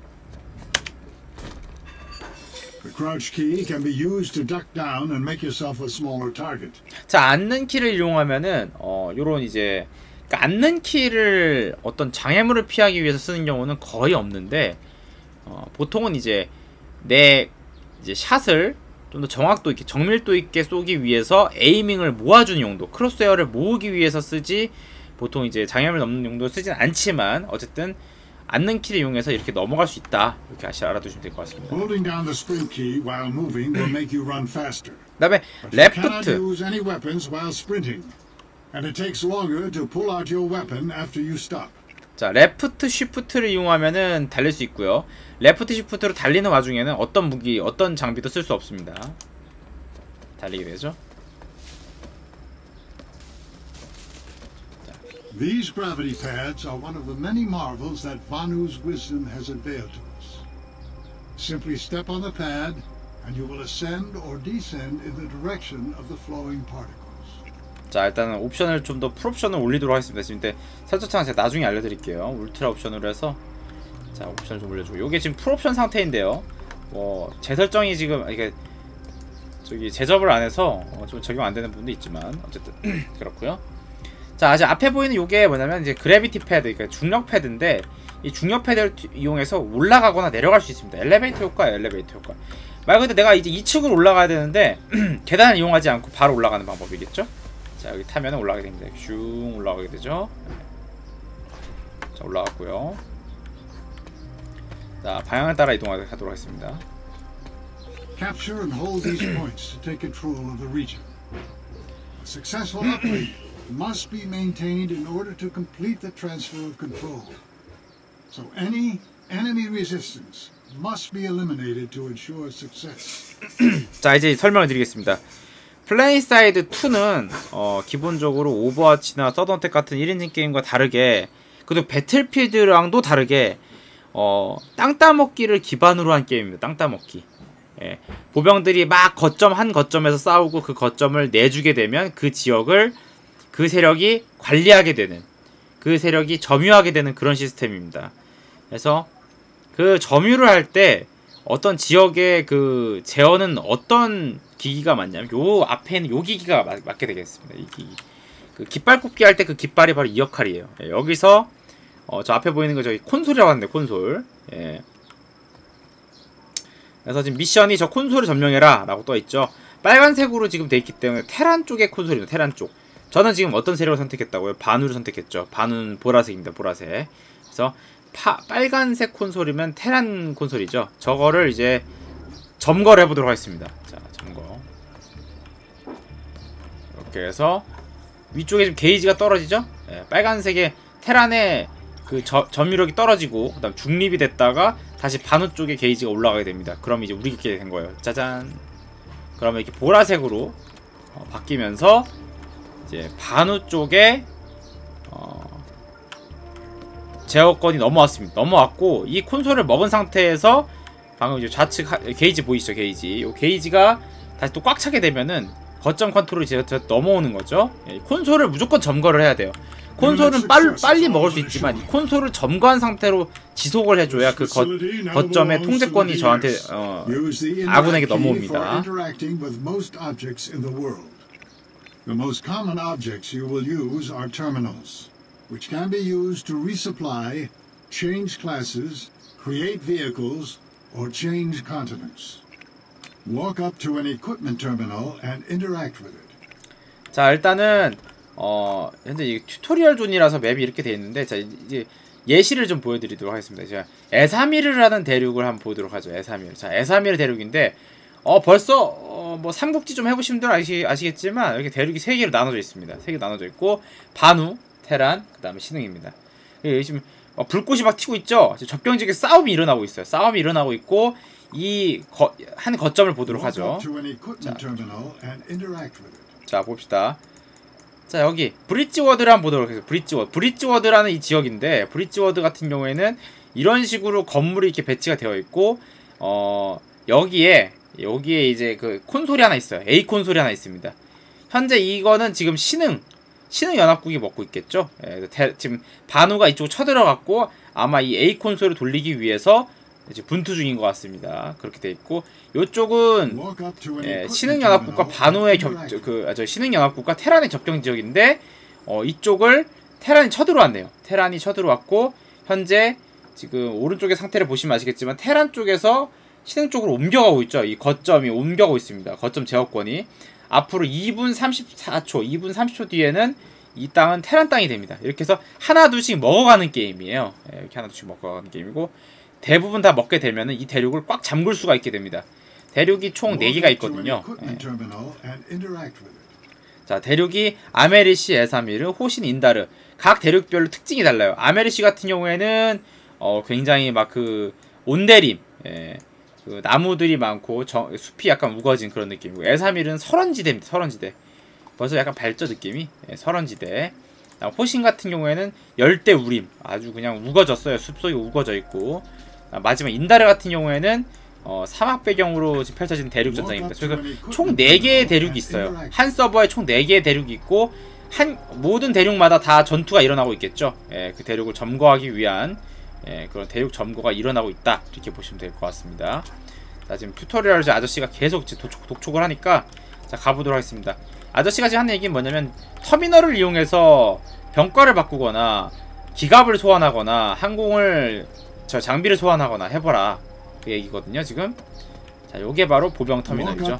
The crouch key can be used to duck down and make yourself a smaller target. 자, 앉는 키를 이용하면은 요런 이제, 그러니까 앉는 키를 어떤 장애물을 피하기 위해서 쓰는 경우는 거의 없는데, 보통은 이제 내 이제 샷을 좀 더 정확도 있게, 정밀도 있게 쏘기 위해서 에이밍을 모아주는 용도, 크로스웨어를 모으기 위해서 쓰지, 보통 이제 장애물 넘는 용도로 쓰진 않지만, 어쨌든 앉는 키를 이용해서 이렇게 넘어갈 수 있다, 이렇게 알아두시면 될 것 같습니다. Holding down the sprint key while moving will make you run faster. 그다음에 레프트. use any weapons while sprinting, and it takes longer to pull out your weapon after you stop. 자, 레프트 쉬프트를 이용하면은 달릴 수 있고요. 레프트 쉬프트로 달리는 와중에는 어떤 무기, 어떤 장비도 쓸 수 없습니다. 달리게 되죠. These gravity pads are one of the many marvels that Vanu's wisdom has unveiled to us. Simply step on the pad, and you will ascend or descend in the direction of the flowing particles. 자, 일단은 옵션을 좀 더 풀옵션을 올리도록 하겠습니다. 지금 때 설정창 제가 나중에 알려드릴게요. 울트라 옵션으로 해서 자, 옵션을 좀 올려주고, 요게 지금 풀옵션 상태인데요. 뭐 재설정이 지금 이게 저기 제접을 안 해서 좀 적용 안 되는 부분도 있지만 어쨌든 그렇고요. 자, 아직 앞에 보이는 요게 뭐냐면 이제 그래비티 패드, 그러니까 중력 패드인데, 이 중력 패드를 이용해서 올라가거나 내려갈 수 있습니다. 엘리베이터 효과예요, 엘리베이터 효과. 말 그대로 내가 이제 2층으로 올라가야 되는데 계단을 이용하지 않고 바로 올라가는 방법이겠죠. 자, 여기 타면 올라가게 됩니다. 슝 올라가게 되죠. 자, 올라갔고요. 자, 방향을 따라 이동하도록 하겠습니다. Capture and hold these points to take control of the region. A successful uplink must be maintained in order to complete the transfer of control. So any enemy resistance must be eliminated to ensure success. 자, 이제 설명을 드리겠습니다. 플레이사이드 2는 기본적으로 오버워치나 서든어택 같은 1인칭 게임과 다르게, 그리고 배틀필드랑도 다르게 땅 따먹기를 기반으로 한 게임입니다. 땅 따먹기. 예. 보병들이 막 한 거점에서 싸우고 그 거점을 내주게 되면 그 지역을 그 세력이 관리하게 되는, 그 세력이 점유하게 되는 그런 시스템입니다. 그래서 그 점유를 할 때 어떤 지역의 그 제어는 어떤 기기가 맞냐면 요 앞에 있는 요 기기가 맞게 되겠습니다. 이 기기. 그 깃발 꼽기 할 때 그 깃발이 바로 이 역할이에요. 예, 여기서 저 앞에 보이는 거 저기 콘솔이라고 하는데, 콘솔. 예. 그래서 지금 미션이 저 콘솔을 점령해라 라고 떠있죠. 빨간색으로 지금 돼있기 때문에 테란 쪽의 콘솔입니다. 테란 쪽. 저는 지금 어떤 세력을 선택했다고요? 바누를 선택했죠. 바누는 보라색입니다. 보라색. 그래서 빨간색 콘솔이면 테란 콘솔이죠. 저거를 이제 점거를 해보도록 하겠습니다. 자, 점거. 이렇게 해서 위쪽에 지금 게이지가 떨어지죠. 예, 빨간색의 테란의 그 점유력이 떨어지고, 그 다음 중립이 됐다가 다시 바누 쪽에 게이지가 올라가게 됩니다. 그럼 이제 우리 게 된 거예요. 짜잔. 그러면 이렇게 보라색으로 바뀌면서 이제 바누 쪽에 제어권이 넘어왔습니다. 넘어왔고, 이 콘솔을 먹은 상태에서 방금 이제 좌측 게이지 보이시죠? 게이지. 요 게이지가 다시 또 꽉 차게 되면은 거점 컨트롤이 이제 넘어오는 거죠. 예, 콘솔을 무조건 점거를 해야 돼요. 콘솔은 빨리 먹을 수 있지만 이 콘솔을 점거한 상태로 지속을 해줘야 그 거점의 통제권이 저한테 아군에게 넘어옵니다. The most common objects you will use are terminals, which can be used to resupply, change classes, create vehicles, or change continents. Walk up to an equipment terminal and interact with it. 자, 일단은 현재 이 튜토리얼 존이라서 맵이 이렇게 되어 있는데, 자, 이제 예시를 좀 보여드리도록 하겠습니다. 제가 에사미르라는 대륙을 한번 보도록 하죠. 에사미르. 자, 에사미르 대륙인데 벌써 뭐 삼국지 좀 해보신 분들 아시겠지만 이렇게 대륙이 3개로 나눠져 있습니다. 3개 나눠져 있고, 바누, 테란, 그 다음에 신흥입니다. 지금 불꽃이 막 튀고 있죠. 접경지역에 싸움이 일어나고 있어요. 싸움이 일어나고 있고, 한 거점을 보도록 하죠. 자, 봅시다. 자, 여기 브릿지워드를 한번 보도록 하겠습니다. 브릿지워드라는 이 지역인데, 브릿지워드 같은 경우에는 이런 식으로 건물이 이렇게 배치가 되어 있고, 여기에 이제 그 콘솔이 하나 있어요. A 콘솔이 하나 있습니다. 현재 이거는 지금 신흥 연합국이 먹고 있겠죠. 예, 지금 바누가 이쪽으로 쳐들어갔고, 아마 이 A 콘솔을 돌리기 위해서 이제 분투 중인 것 같습니다. 그렇게 돼 있고, 요쪽은 신흥 연합국과 바누의 신흥 연합국과 테란의 접경 지역인데, 이쪽을 테란이 쳐들어왔네요. 테란이 쳐들어왔고, 현재 지금 오른쪽의 상태를 보시면 아시겠지만 테란 쪽에서 신흥 쪽으로 옮겨가고 있죠. 이 거점이 옮겨가고 있습니다. 거점 제어권이. 앞으로 2분 30초 뒤에는 이 땅은 테란 땅이 됩니다. 이렇게 해서 하나둘씩 먹어가는 게임이에요. 이렇게 하나둘씩 먹어가는 게임이고, 대부분 다 먹게 되면은 이 대륙을 꽉 잠글 수가 있게 됩니다. 대륙이 총 4개가 있거든요. 자, 대륙이 아메리시, 에사미르, 호신, 인다르. 각 대륙별로 특징이 달라요. 아메리시 같은 경우에는 굉장히 막 그 온대림, 그 나무들이 많고 숲이 약간 우거진 그런 느낌이고, 에사밀은 설원지대입니다. 설원지대. 벌써 약간 밝죠, 느낌이. 설원지대. 호신 같은 경우에는 열대 우림, 아주 그냥 우거졌어요. 숲속이 우거져 있고. 마지막 인다르 같은 경우에는 사막 배경으로 지금 펼쳐진 대륙 전장입니다. 그래서 총 4개의 대륙이 있어요. 한 서버에 총 4개의 대륙이 있고 모든 대륙마다 다 전투가 일어나고 있겠죠. 예, 그 대륙을 점거하기 위한 그런 대륙 점거가 일어나고 있다, 이렇게 보시면 될 것 같습니다. 자, 지금 튜토리얼 아저씨가 계속 독촉을 하니까 자, 가보도록 하겠습니다. 아저씨가 지금 하는 얘기는 뭐냐면 터미널을 이용해서 병과를 바꾸거나 기갑을 소환하거나 장비를 소환하거나 해보라, 그 얘기거든요 지금. 자, 요게 바로 보병 터미널이죠.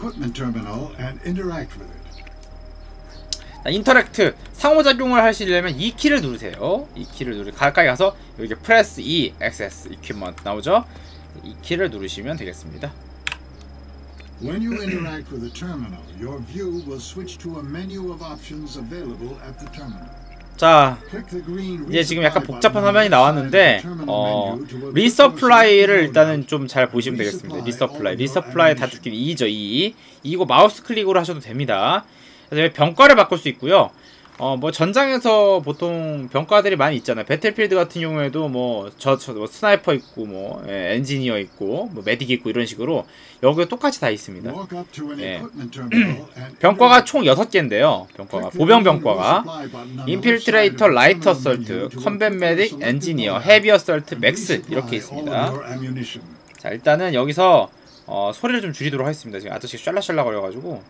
자, 인터랙트, 상호작용을 하시려면 이 키를 누르세요. 이 키를 가까이 가서 여기 프레스 E, 액세스, 이퀴먼트 나오죠? 이 키를 누르시면 되겠습니다. When you interact with the terminal, your view will switch to a menu of options available at the terminal. 자, 이제 지금 약간 복잡한 화면이 나왔는데 리서플라이를 일단은 좀 잘 보시면 되겠습니다. 리서플라이 다투기 2죠. 2이고 마우스 클릭으로 하셔도 됩니다. 그래서 병과를 바꿀 수 있고요. 뭐 전장에서 보통 병과들이 많이 있잖아요. 배틀필드 같은 경우에도 뭐 스나이퍼 있고 뭐 엔지니어 있고 뭐 메딕 있고 이런 식으로 여기도 똑같이 다 있습니다. 예. 병과가 총 6개인데요. 병과가 보병 병과가 인필트레이터, 라이트 어설트, 컴뱃 메딕, 엔지니어, 헤비 어설트, 맥스 이렇게 있습니다. 자, 일단은 여기서 소리를 좀 줄이도록 하겠습니다. 지금 아저씨 샬라샬라 거려가지고.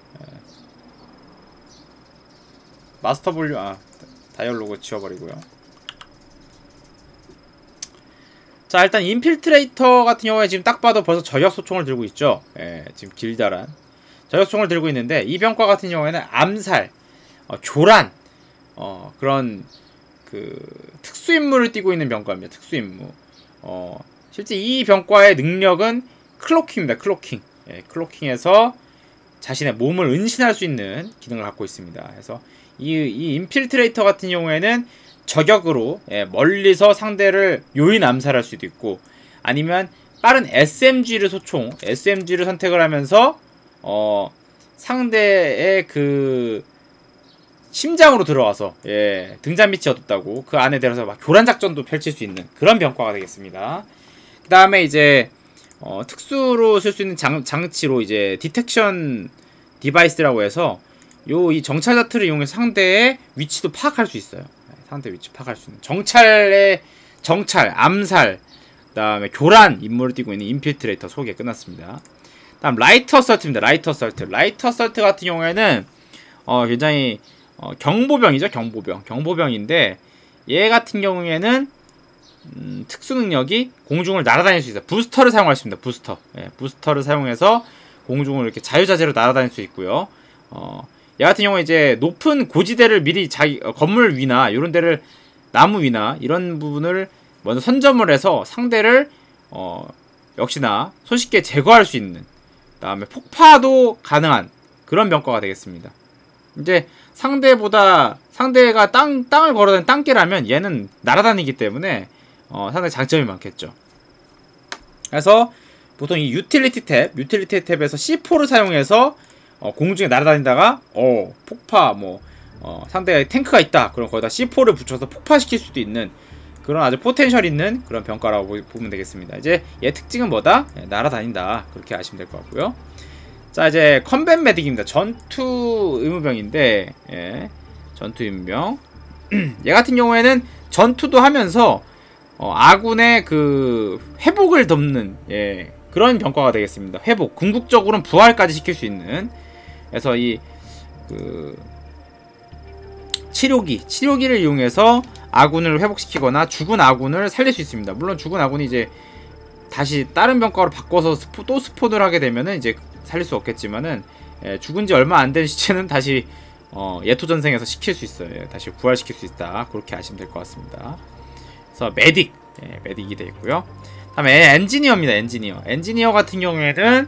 마스터 볼륨, 다이얼 로고 지워버리고요. 자, 일단 인필트레이터 같은 경우에 지금 딱 봐도 벌써 저격소총을 들고 있죠. 예, 지금 길다란 저격소총을 들고 있는데 이 병과 같은 경우에는 암살, 교란, 그런 그 특수임무를 띠고 있는 병과입니다. 특수임무. 실제 이 병과의 능력은 클로킹입니다. 클로킹. 예, 클로킹에서 자신의 몸을 은신할 수 있는 기능을 갖고 있습니다. 그래서 이 인필트레이터 같은 경우에는 저격으로 멀리서 상대를 요인 암살할 수도 있고, 아니면 빠른 SMG를 선택을 하면서 상대의 그 심장으로 들어와서 등잔 밑이 어둡다고 그 안에 들어서 막 교란 작전도 펼칠 수 있는 그런 병과가 되겠습니다. 그 다음에 이제 특수로 쓸 수 있는 장치로 이제 디텍션 디바이스라고 해서 이 정찰 다트를 이용해서 상대의 위치도 파악할 수 있어요. 상대 위치 파악할 수 있는 정찰, 암살, 그 다음에 교란 임무를 띠고 있는 인필트레이터 소개 끝났습니다. 다음 라이트 어설트입니다. 라이트 어설트 같은 경우에는 굉장히 경보병이죠. 경보병인데 얘 같은 경우에는 특수 능력이 공중을 날아다닐 수 있어요. 부스터를 사용할 수 있습니다. 부스터를 사용해서 공중을 이렇게 자유자재로 날아다닐 수 있고요. 얘 같은 경우에 이제 높은 고지대를 미리 건물 위나 이런 데를 나무 위나 이런 부분을 먼저 선점을 해서 상대를 역시나 손쉽게 제거할 수 있는, 그다음에 폭파도 가능한 그런 병과가 되겠습니다. 이제 상대가 땅을 걸어다니는 땅개라면 얘는 날아다니기 때문에 상당히 장점이 많겠죠. 그래서 보통 이 유틸리티 탭에서 C4를 사용해서 공중에 날아다니다가 폭파 상대에 탱크가 있다 그럼 거기다 C4를 붙여서 폭파시킬 수도 있는 그런 아주 포텐셜 있는 그런 병과라고 보면 되겠습니다. 이제 얘 특징은 뭐다? 날아다닌다, 그렇게 아시면 될 것 같고요. 자, 이제 컴뱃 메딕입니다. 전투 의무병인데 전투 의무병 얘 같은 경우에는 전투도 하면서 아군의 그 회복을 돕는 그런 병과가 되겠습니다. 회복, 궁극적으로는 부활까지 시킬 수 있는. 그래서 이 치료기를 이용해서 아군을 회복시키거나 죽은 아군을 살릴 수 있습니다. 물론 죽은 아군이 이제 다시 다른 병과로 바꿔서 또 스폰을 하게 되면은 이제 살릴 수 없겠지만은 죽은 지 얼마 안 된 시체는 다시 예토전생에서 시킬 수 있어요. 다시 부활시킬 수 있다, 그렇게 아시면 될 것 같습니다. 그래서 메딕이 되어 있고요. 다음에 엔지니어입니다. 엔지니어 같은 경우에는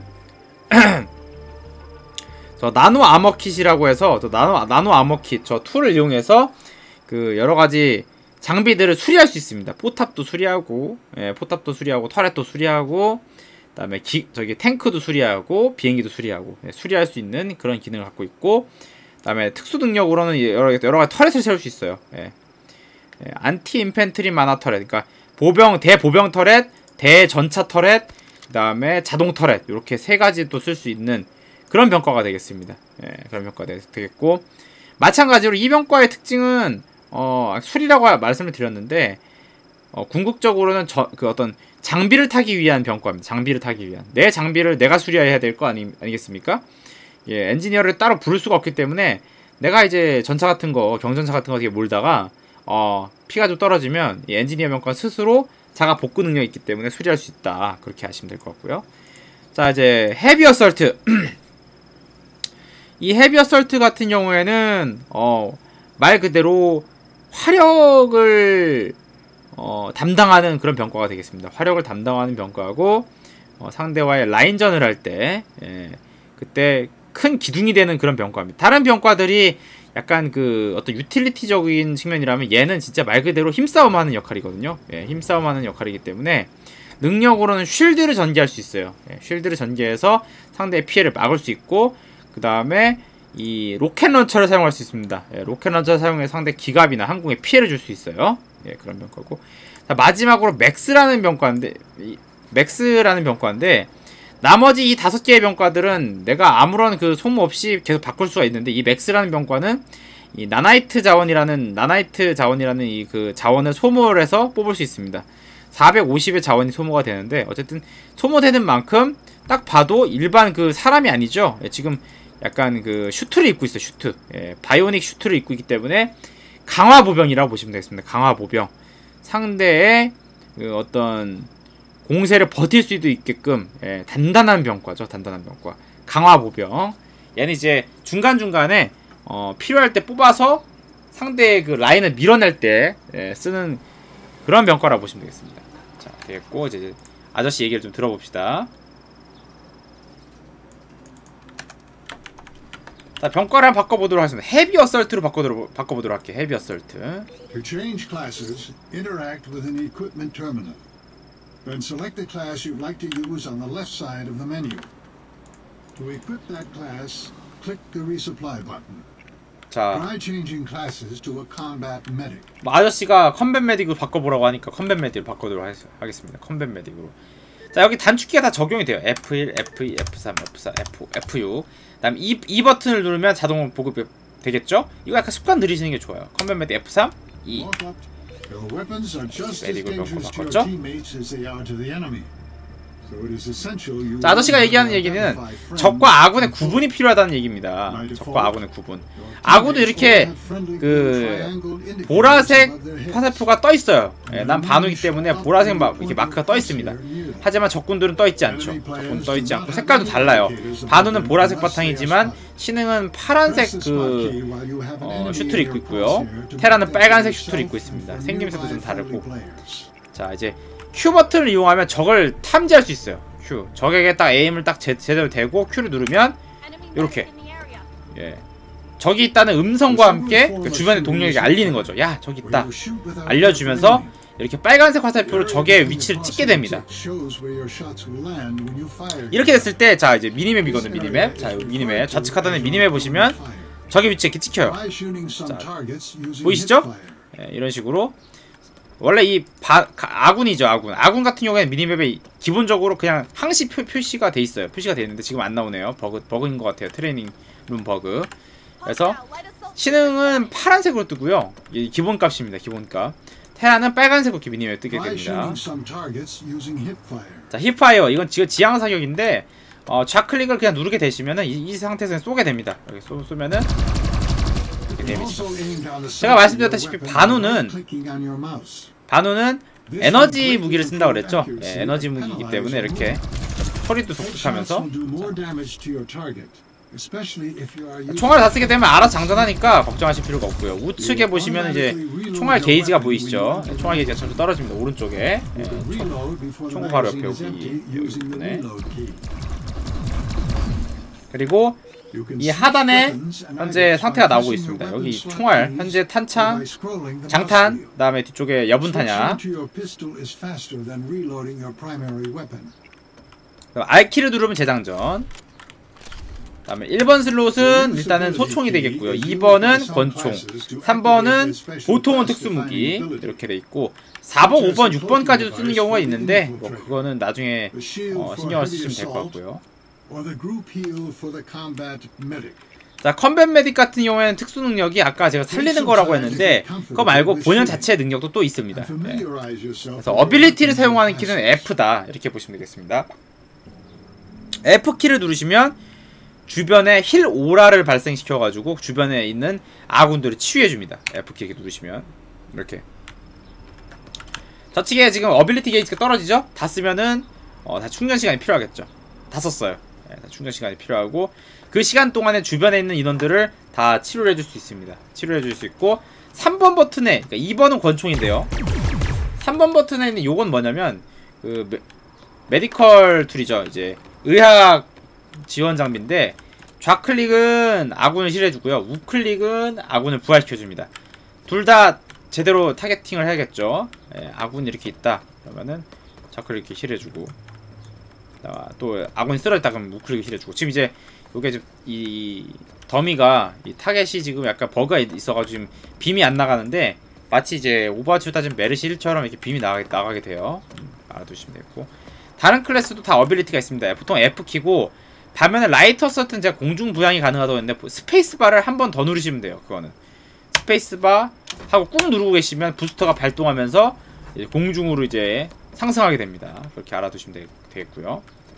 저 나노 아머 킷이라고 해서 나노 아머 킷 저 툴을 이용해서 그 여러 가지 장비들을 수리할 수 있습니다. 포탑도 수리하고 터렛도 수리하고, 그다음에 탱크도 수리하고 비행기도 수리하고 수리할 수 있는 그런 기능을 갖고 있고, 그다음에 특수 능력으로는 여러 가지 터렛을 세울 수 있어요. 안티 인펜트리 마나 터렛, 그러니까 대보병 터렛, 대전차 터렛, 그다음에 자동 터렛, 이렇게 세 가지 또 쓸 수 있는 그런 병과가 되겠습니다. 그런 병과가 되겠고, 마찬가지로 이 병과의 특징은 술이라고 말씀을 드렸는데, 궁극적으로는 그 어떤 장비를 타기 위한 병과입니다. 장비를 타기 위한, 내 장비를 내가 수리해야 될 거 아니겠습니까? 엔지니어를 따로 부를 수가 없기 때문에 내가 이제 전차 같은 거, 경전차 같은 거 되게 몰다가 피가 좀 떨어지면 이 엔지니어 병과 스스로 자가 복구 능력이 있기 때문에 수리할 수 있다. 그렇게 하시면 될 것 같고요. 자, 이제 헤비 어설트. 이 헤비 어설트 같은 경우에는 말 그대로 화력을 담당하는 그런 병과가 되겠습니다. 화력을 담당하는 병과고, 상대와의 라인전을 할 때 그때 큰 기둥이 되는 그런 병과입니다. 다른 병과들이 약간 그 어떤 유틸리티적인 측면이라면 얘는 진짜 말 그대로 힘싸움하는 역할이거든요. 힘싸움하는 역할이기 때문에 능력으로는 쉴드를 전개할 수 있어요. 쉴드를 전개해서 상대의 피해를 막을 수 있고, 그 다음에 이 로켓 런처를 사용할 수 있습니다. 로켓 런처를 사용해 상대 기갑이나 항공에 피해를 줄 수 있어요. 그런 병과고, 자, 마지막으로 맥스라는 병과인데, 나머지 이 5개의 병과들은 내가 아무런 그 소모 없이 계속 바꿀 수가 있는데, 이 맥스라는 병과는 이 나나이트 자원이라는 이 그 자원을 소모를 해서 뽑을 수 있습니다. 450의 자원이 소모가 되는데, 어쨌든 소모되는 만큼 딱 봐도 일반 그 사람이 아니죠. 지금 약간 그 슈트를 입고 있어요. 슈트. 바이오닉 슈트를 입고 있기 때문에 강화보병이라고 보시면 되겠습니다. 강화보병. 상대의 그 어떤 공세를 버틸 수도 있게끔 단단한 병과죠. 단단한 병과. 강화보병. 얘는 이제 중간중간에 필요할 때 뽑아서 상대의 그 라인을 밀어낼 때 쓰는 그런 병과라고 보시면 되겠습니다. 자, 됐고, 이제 아저씨 얘기를 좀 들어봅시다. 자, 병과를 한번 바꿔보도록 하겠습니다. 헤비 어설트로 바꿔보도록 할게요. 헤비 어설트. To change classes, interact with an equipment terminal. Then select the class you'd like to use on the left side of the menu. To equip that class, click the resupply button. 자, Try changing classes to a combat medic. 아저씨가 컴뱃 메딕으로 바꿔보라고 하니까 컴뱃 메딕으로 바꿔보도록 하겠습니다. 컴뱃 메딕으로. 자, 여기 단축키가 다 적용이 돼요. F1, F2, F3, F4, F6. 다음 이 버튼을 누르면 자동 보급이 되겠죠? 이거 약간 습관 들이시는 게 좋아요. 컴뱃 메딕 F3, E. 메딕으로 병과 바꿨죠? 자, 아저씨가 얘기하는 얘기는 적과 아군의 구분이 필요하다는 얘기입니다. 적과 아군의 구분. 아군도 이렇게 그 보라색 화살표가 떠 있어요. 난 반우이기 때문에 보라색 이렇게 마크가 떠 있습니다. 하지만 적군들은 떠 있지 않죠. 적군은 떠 있지 않고 색깔도 달라요. 반우는 보라색 바탕이지만 신흥은 파란색 그 슈트를 입고 있고요. 테라는 빨간색 슈트를 입고 있습니다. 생김새도 좀 다르고. 자, 이제 Q 버튼을 이용하면 적을 탐지할 수 있어요. Q. 적에게 딱 에임을 딱 제대로 대고 Q를 누르면 이렇게 적이 있다는 음성과 함께 그 주변의 동료에게 알리는 거죠. 야, 저기 있다. 알려주면서 이렇게 빨간색 화살표로 적의 위치를 찍게 됩니다. 이렇게 됐을 때, 자, 이제 미니맵이거든요. 미니맵. 자, 미니맵. 좌측 하단에 미니맵 보시면 적의 위치가 이렇게 찍혀요. 자, 보이시죠? 이런 식으로. 원래 이 아군이죠. 아군 같은 경우에는 미니맵에 기본적으로 그냥 항시 표시가 돼 있어요. 표시가 돼 있는데 지금 안 나오네요. 버그인 것 같아요. 트레이닝 룸 버그. 그래서 신흥은 파란색으로 뜨고요. 이 기본값입니다. 기본값. 테라는 빨간색으로 미니맵에 뜨게 됩니다. 자, 힙파이어. 이건 지금 지향 사격인데 좌클릭을 그냥 누르게 되시면은 이 상태에서 쏘게 됩니다. 여기 쏘면은 이렇게 데미지가. 제가 말씀드렸다시피 반우는 에너지 무기를 쓴다고 그랬죠? 에너지 무기이기 때문에 이렇게 소리도 독특하면서 총알을 다 쓰게 되면 알아서 장전하니까 걱정하실 필요가 없고요. 우측에 보시면 이제 총알 게이지가 보이시죠? 총알 게이지가 점점 떨어집니다. 오른쪽에. 총구 바로 옆에 여기 부분에. 그리고 이 하단에 현재 상태가 나오고 있습니다. 여기 총알, 현재 탄창, 장탄, 그 다음에 뒤쪽에 여분탄약. R키를 누르면 재장전. 다음에 1번 슬롯은 일단은 소총이 되겠고요. 2번은 권총, 3번은 보통은 특수무기 이렇게 돼 있고 4번, 5번, 6번까지도 쓰는 경우가 있는데 뭐 그거는 나중에 신경을 쓰시면 될 것 같고요. 자, 컴뱃 메딕 같은 경우에는 특수 능력이 아까 제가 살리는 거라고 했는데 그거 말고 본연 자체의 능력도 또 있습니다. 네. 그래서 어빌리티를 사용하는 키는 F다 이렇게 보시면 되겠습니다. F키를 누르시면 주변에 힐 오라를 발생시켜가지고 주변에 있는 아군들을 치유해줍니다. F키 이렇게 누르시면 이렇게 저측에 지금 어빌리티 게이지가 떨어지죠? 다 쓰면은 다 충전 시간이 필요하겠죠. 다 썼어요. 네, 다 충전 시간이 필요하고 그 시간 동안에 주변에 있는 인원들을 다 치료를 해줄 수 있습니다. 치료를 해줄 수 있고 3번 버튼에 그러니까 2번은 권총인데요. 3번 버튼에 있는 요건 뭐냐면 그 메디컬 툴이죠. 이제 의학 지원 장비인데 좌클릭은 아군을 힐해주고요. 우클릭은 아군을 부활시켜줍니다. 둘 다 제대로 타겟팅을 해야겠죠. 예, 아군 이렇게 있다 그러면은 좌클릭 이렇게 힐해주고 또 아군이 쓰러졌다 그러면 우클릭 힐해주고 지금 이제 요게 지금 이 더미가 이 타겟이 지금 약간 버그가 있어가지고 지금 빔이 안 나가는데 마치 이제 오버워치 따진 메르시 1처럼 이렇게 빔이 나가게 돼요. 알아두시면 되고 다른 클래스도 다 어빌리티가 있습니다. 보통 F키고 반면에 라이터 서튼 제가 공중 부양이 가능하다고 했는데 스페이스바를 한 번 더 누르시면 돼요. 그거는 스페이스바 하고 꾹 누르고 계시면 부스터가 발동하면서 이제 공중으로 이제 상승하게 됩니다. 그렇게 알아두시면 되겠고요.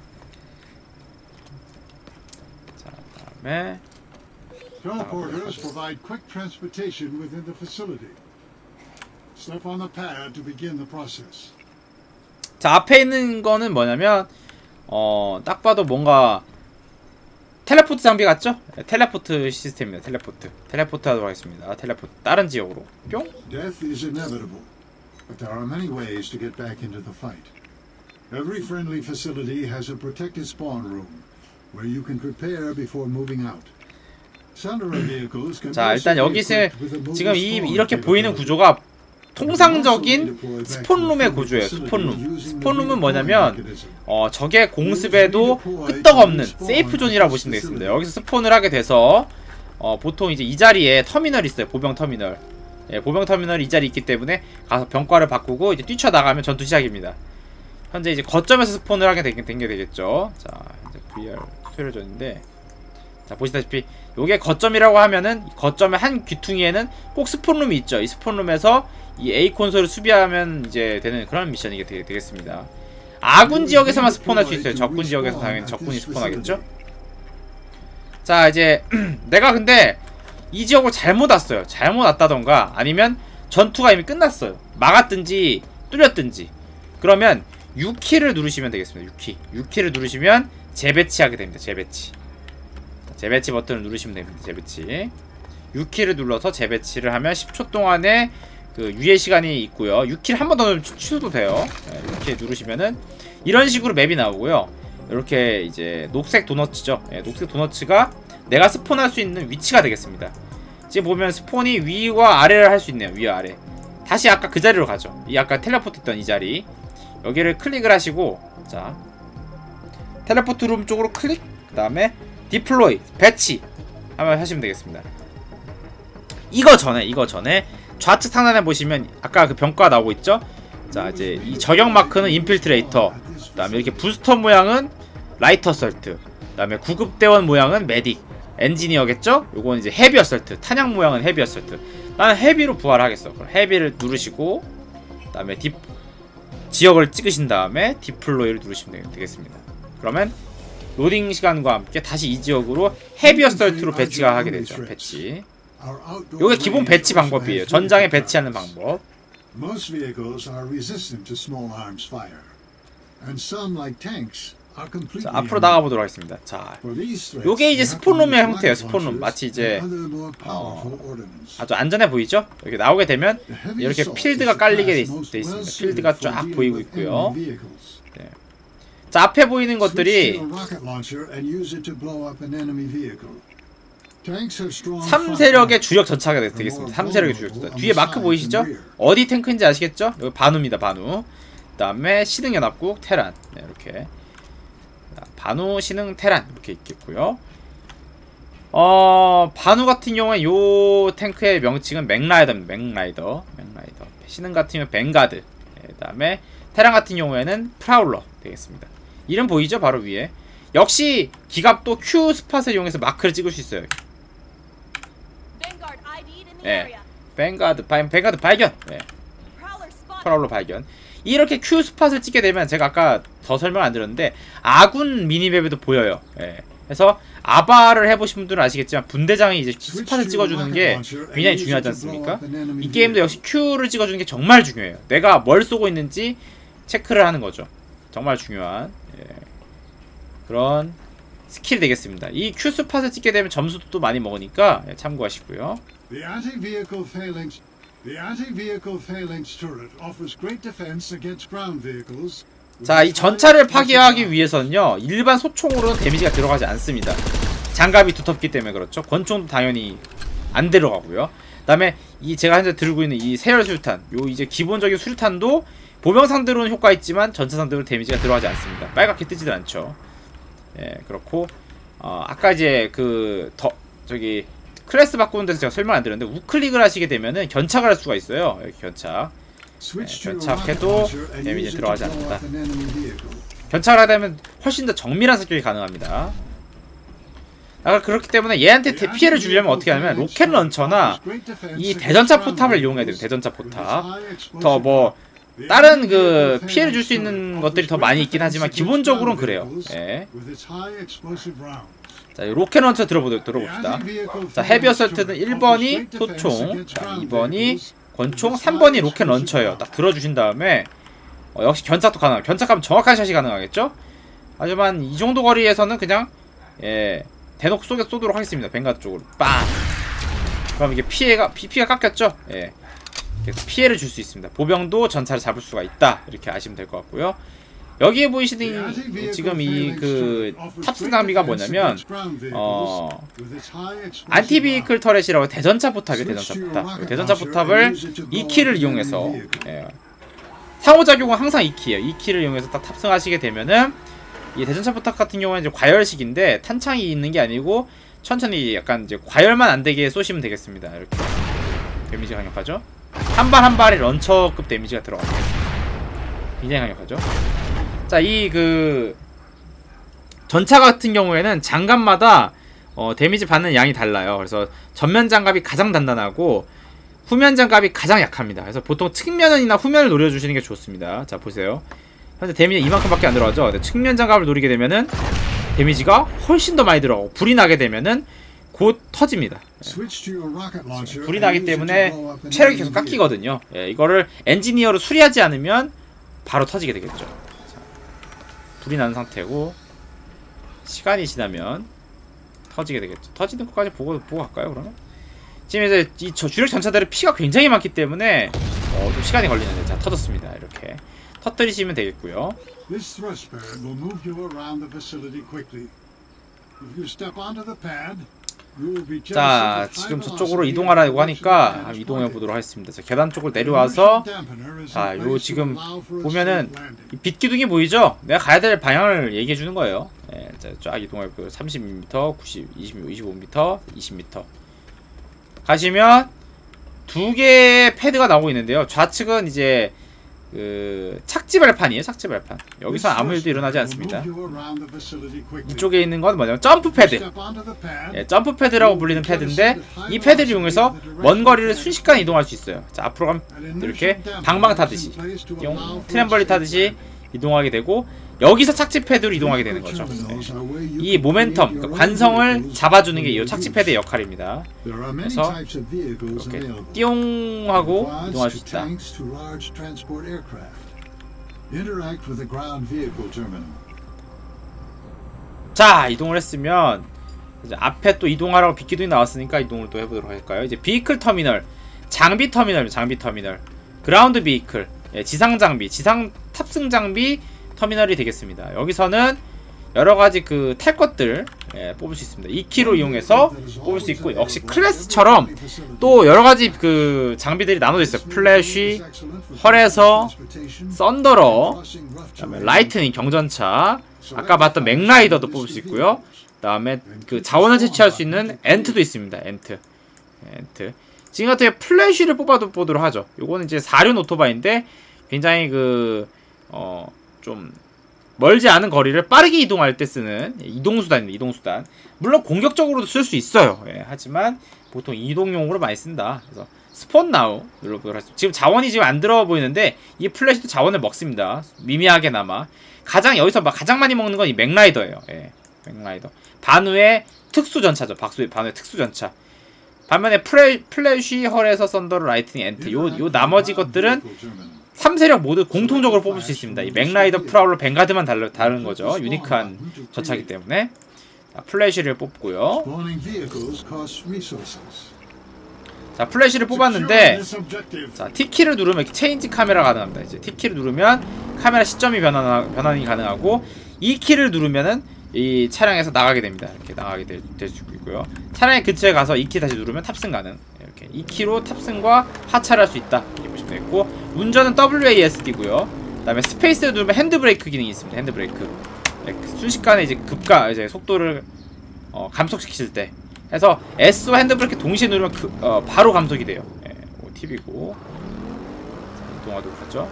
자, 다음에 Teleporters provide quick transportation within the facility. Step on the pad to begin the process. 자, 앞에 있는 거는 뭐냐면 딱 봐도 뭔가 텔레포트 장비 같죠? 네, 텔레포트 시스템입니다. 텔레포트 하도록 하겠습니다. 텔레포트 다른 지역으로 뿅. Death is inevitable, but there are many ways to get back into the fight. Every friendly facility has a protected spawn room where you can prepare before moving out. 자, 일단 여기서 지금 이렇게 보이는 구조가 통상적인 스폰룸의 구조예요. 스폰룸은 뭐냐면 적의 공습에도 끄떡없는 세이프존이라고 보시면 되겠습니다. 여기서 스폰을 하게 돼서 보통 이제 이 자리에 터미널이 있어요. 보병 터미널. 예, 보병 터미널이 이 자리에 있기 때문에 가서 병과를 바꾸고 이제 뛰쳐나가면 전투 시작입니다. 현재 이제 거점에서 스폰을 하게 된 게 되겠죠. 자, 이제 VR 튜토리얼전인데 자, 보시다시피 요게 거점이라고 하면은 거점의 한 귀퉁이에는 꼭 스폰룸이 있죠. 이 스폰룸에서 이 A 콘솔을 수비하면 이제 되는 그런 미션이 되겠습니다. 아군 지역에서만 스폰할 수 있어요. 적군 지역에서 당연히 적군이 스폰하겠죠. 자, 이제 내가 근데 이 지역을 잘못 왔어요. 잘못 왔다던가 아니면 전투가 이미 끝났어요. 막았든지 뚫렸든지 그러면 U키를 누르시면 되겠습니다. U키를 누르시면 재배치하게 됩니다. 재배치 버튼을 누르시면 됩니다. 재배치 U키를 눌러서 재배치를 하면 10초 동안에 그 유예 시간이 있고요. 6킬 한 번 더 취소도 돼요. 네, 이렇게 누르시면은 이런 식으로 맵이 나오고요. 이렇게 이제 녹색 도너츠죠. 네, 녹색 도너츠가 내가 스폰할 수 있는 위치가 되겠습니다. 지금 보면 스폰이 위와 아래를 할 수 있네요. 위와 아래. 다시 아까 그 자리로 가죠. 이 아까 텔레포트 했던 이 자리. 여기를 클릭을 하시고 자 텔레포트 룸 쪽으로 클릭. 그 다음에 디플로이 배치 한번 하시면 되겠습니다. 이거 전에 좌측 상단에 보시면 아까 그 병가 나오고 있죠? 자, 이제 이 저격 마크는 인필트레이터, 그 다음에 이렇게 부스터 모양은 라이터 설트, 그 다음에 구급대원 모양은 메딕, 엔지니어겠죠? 요건 이제 헤비 어설트, 탄약 모양은 헤비 어설트. 나는 헤비로 부활하겠어. 그럼 헤비를 누르시고 그 다음에 지역을 찍으신 다음에 디플로이를 누르시면 되겠습니다. 그러면 로딩 시간과 함께 다시 이 지역으로 헤비 어설트로 배치가 하게 되죠. 배치. 요게 기본 배치 방법이에요. 전장에 배치하는 방법. 자, 앞으로 나가보도록 하겠습니다. 자, 요게 이제 스폰룸의 형태예요. 스폰룸. 마치 이제 아주 안전해 보이죠? 이렇게 나오게 되면 이렇게 필드가 깔리게 돼 있습니다. 필드가 쫙 보이고 있고요. 네. 자, 앞에 보이는 것들이 3세력의 주력 전차가 되겠습니다. 3세력의 주력 전차. 뒤에 마크 보이시죠? 어디 탱크인지 아시겠죠? 여기 바누입니다. 바누. 그 다음에 신흥연합국 테란. 네, 이렇게 바누, 신흥, 테란 이렇게 있겠고요. 바누 같은 경우에 요 탱크의 명칭은 맥라이더입니다. 맥라이더. 신흥 같은 경우는 뱅가드. 그 다음에 테란 같은 경우에는 프라울러 되겠습니다. 이름 보이죠? 바로 위에. 역시 기갑도 Q 스팟을 이용해서 마크를 찍을 수 있어요. 네. 뱅가드 발견. 네. 프라울러 발견. 이렇게 Q 스팟을 찍게 되면 제가 아까 더 설명 안 드렸는데 아군 미니맵에도 보여요. 네. 그래서 아바를 해보신 분들은 아시겠지만 분대장이 이제 스팟을 찍어주는 게 굉장히 중요하지 않습니까? 이 게임도 역시 Q를 찍어주는 게 정말 중요해요. 내가 뭘 쏘고 있는지 체크를 하는 거죠. 정말 중요한 그런 스킬이 되겠습니다. 이 Q 스팟을 찍게 되면 점수도 또 많이 먹으니까 참고하시고요. The anti-vehicle phalanx turret offers great defense against ground vehicles. 자, 이 전차를 파괴하기 위해서는요 일반 소총으로는 데미지가 들어가지 않습니다. 장갑이 두텁기 때문에 그렇죠. 권총도 당연히 안 들어가고요. 그 다음에 이 제가 현재 들고 있는 이 세열 수류탄, 요 이제 기본적인 수류탄도 보병 상대로는 효과 있지만 전차 상대로는 데미지가 들어가지 않습니다. 빨갛게 뜨지도 않죠. 예, 그렇고 아까 이제 저기 클래스 바꾸는 데서 제가 설명 안 드렸는데 우클릭을 하시게 되면은 견착을 할 수가 있어요. 여기 견착. 견착해도 데미지 들어가지 않는다. 견착을 하게 되면 훨씬 더 정밀한 사격이 가능합니다. 그렇기 때문에 얘한테 피해를 주려면 어떻게 하냐면 로켓 런처나 이 대전차 포탑을 이용해야 돼요. 대전차 포탑. 더 뭐 다른 그 피해를 줄 수 있는 것들이 더 많이 있긴 하지만 기본적으로는 그래요. 예. 자, 로켓 런처 들어봅시다. 자, 헤비 어설트는 1번이 소총, 자, 2번이 권총, 3번이 로켓 런처예요. 딱 들어주신 다음에 역시 견착도 가능합니다. 견착하면 정확한 샷이 가능하겠죠? 하지만 이 정도 거리에서는 그냥 대놓고 쏘도록 하겠습니다. 뱅가드 쪽으로 빵! 그럼 이게 피가 깎였죠? 예. 그래서 피해를 줄 수 있습니다. 보병도 전차를 잡을 수가 있다. 이렇게 아시면 될 것 같고요. 여기에 보이시는 지금 이 탑승 장비가 뭐냐면 안티비이클 터렛이라고 대전차 포탑이에요. 대전차 포탑을 2키를 이용해서 상호작용은 항상 2키예요. 2키를 이용해서 딱 탑승하시게 되면은 이 대전차 포탑 같은 경우는 이제 과열식인데 탄창이 있는 게 아니고 천천히 약간 이제 과열만 안 되게 쏘시면 되겠습니다. 이렇게 데미지가 강력하죠. 한 발 한 발에 런처급 데미지가 들어갑니다. 굉장히 강력하죠. 자, 이 전차 같은 경우에는 장갑마다 데미지 받는 양이 달라요. 그래서 전면 장갑이 가장 단단하고 후면 장갑이 가장 약합니다. 그래서 보통 측면이나 후면을 노려주시는 게 좋습니다. 자, 보세요. 현재 데미지 이만큼밖에 안 들어가죠. 근데 측면 장갑을 노리게 되면은 데미지가 훨씬 더 많이 들어가고 불이 나게 되면은 곧 터집니다. 불이 나기 때문에 체력이 계속 깎이거든요. 이거를 엔지니어로 수리하지 않으면 바로 터지게 되겠죠. 자, 불이 난 상태고 시간이 지나면 터지게 되겠죠. 터지는 것까지 보고 갈까요, 그러면? 지금 이제 이 주력 전차들의 피가 굉장히 많기 때문에 좀 시간이 걸리는데, 자, 터졌습니다. 이렇게 터뜨리시면 되겠고요. 자, 지금 저쪽으로 이동하라고 하니까 이동해 보도록 하겠습니다. 자, 계단 쪽으로 내려와서, 자, 요 지금 보면은 빛기둥이 보이죠? 내가 가야 될 방향을 얘기해 주는 거예요. 네, 자, 쫙 이동하고 30m, 90, 25m, 20m 가시면 두 개의 패드가 나오고 있는데요. 좌측은 이제 착지 발판이에요. 착지 발판. 여기서 아무 일도 일어나지 않습니다. 이쪽에 있는 건 뭐냐면 점프 패드. 점프 패드라고 불리는 패드인데 이 패드를 이용해서 먼 거리를 순식간에 이동할 수 있어요. 자, 앞으로 가면 이렇게 방방 타듯이, 트램벌리 타듯이 이동하게 되고, 여기서 착지 패드로 이동하게 되는 거죠. 이 모멘텀, 그러니까 관성을 잡아주는 게 이 착지 패드의 역할입니다. 그래서 이렇게 띠용 하고 이동할 수 있다. 자, 이동을 했으면 이제 앞에 또 이동하라고 빛기둥이 나왔으니까 이동을 또 해보도록 할까요? 이제 비이클 터미널, 장비 터미널, 그라운드 비이클, 지상 탑승 장비 터미널이 되겠습니다. 여기서는 여러가지 탈 것들 뽑을 수 있습니다. 2키로 이용해서 뽑을 수 있고, 역시 클래스처럼 또 여러가지 장비들이 나눠져 있어요. 플래쉬, 헐에서, 썬더러, 그다음에 라이트닝 경전차, 아까 봤던 맥라이더도 뽑을 수 있고요. 다음에 그 자원을 채취할 수 있는 엔트도 있습니다. 엔트. 지금 같은 경우에 플래쉬를 뽑아보도록 하죠. 요거는 이제 4륜 오토바이인데 굉장히 좀 멀지 않은 거리를 빠르게 이동할 때 쓰는 이동수단입니다. 이동수단. 물론 공격적으로도 쓸 수 있어요. 하지만 보통 이동용으로 많이 쓴다. 그래서 스폰 나우 눌러보도록 하겠습니다. 지금 자원이 지금 안 들어가 보이는데 이 플래시도 자원을 먹습니다. 미미하게나마. 여기서 가장 많이 먹는 건 이 맥라이더예요. 맥라이더. 반우의 특수전차죠. 반우의 특수전차. 반면에 플래쉬, 헐에서 썬더, 라이트닝, 엔트. 요 나머지 것들은 3세력 모두 공통적으로 뽑을 수 있습니다. 이 맥라이더, 프라울러, 뱅가드만 다른 거죠. 유니크한 전차이기 때문에. 자, 플래쉬를 뽑고요. 자, 플래쉬를 뽑았는데, 자, T키를 누르면 이렇게 체인지 카메라가 가능합니다. 이제 T키를 누르면 카메라 시점이 변환이 가능하고, E키를 누르면은 이 차량에서 나가게 됩니다. 이렇게 나가게 될 수 있고요. 차량의 근처에 가서 E키 다시 누르면 탑승 가능. 이렇게 E키로 탑승과 하차를 할 수 있다. 이렇게 보시면 되겠고, 운전은 WASD고요. 그다음에 스페이스를 누르면 핸드브레이크 기능이 있습니다. 핸드브레이크. 순식간에 이제 이제 속도를 감속시킬 때 해서 S와 핸드브레이크 동시에 누르면 바로 감속이 돼요. 팁이고. 이동하도록 하죠.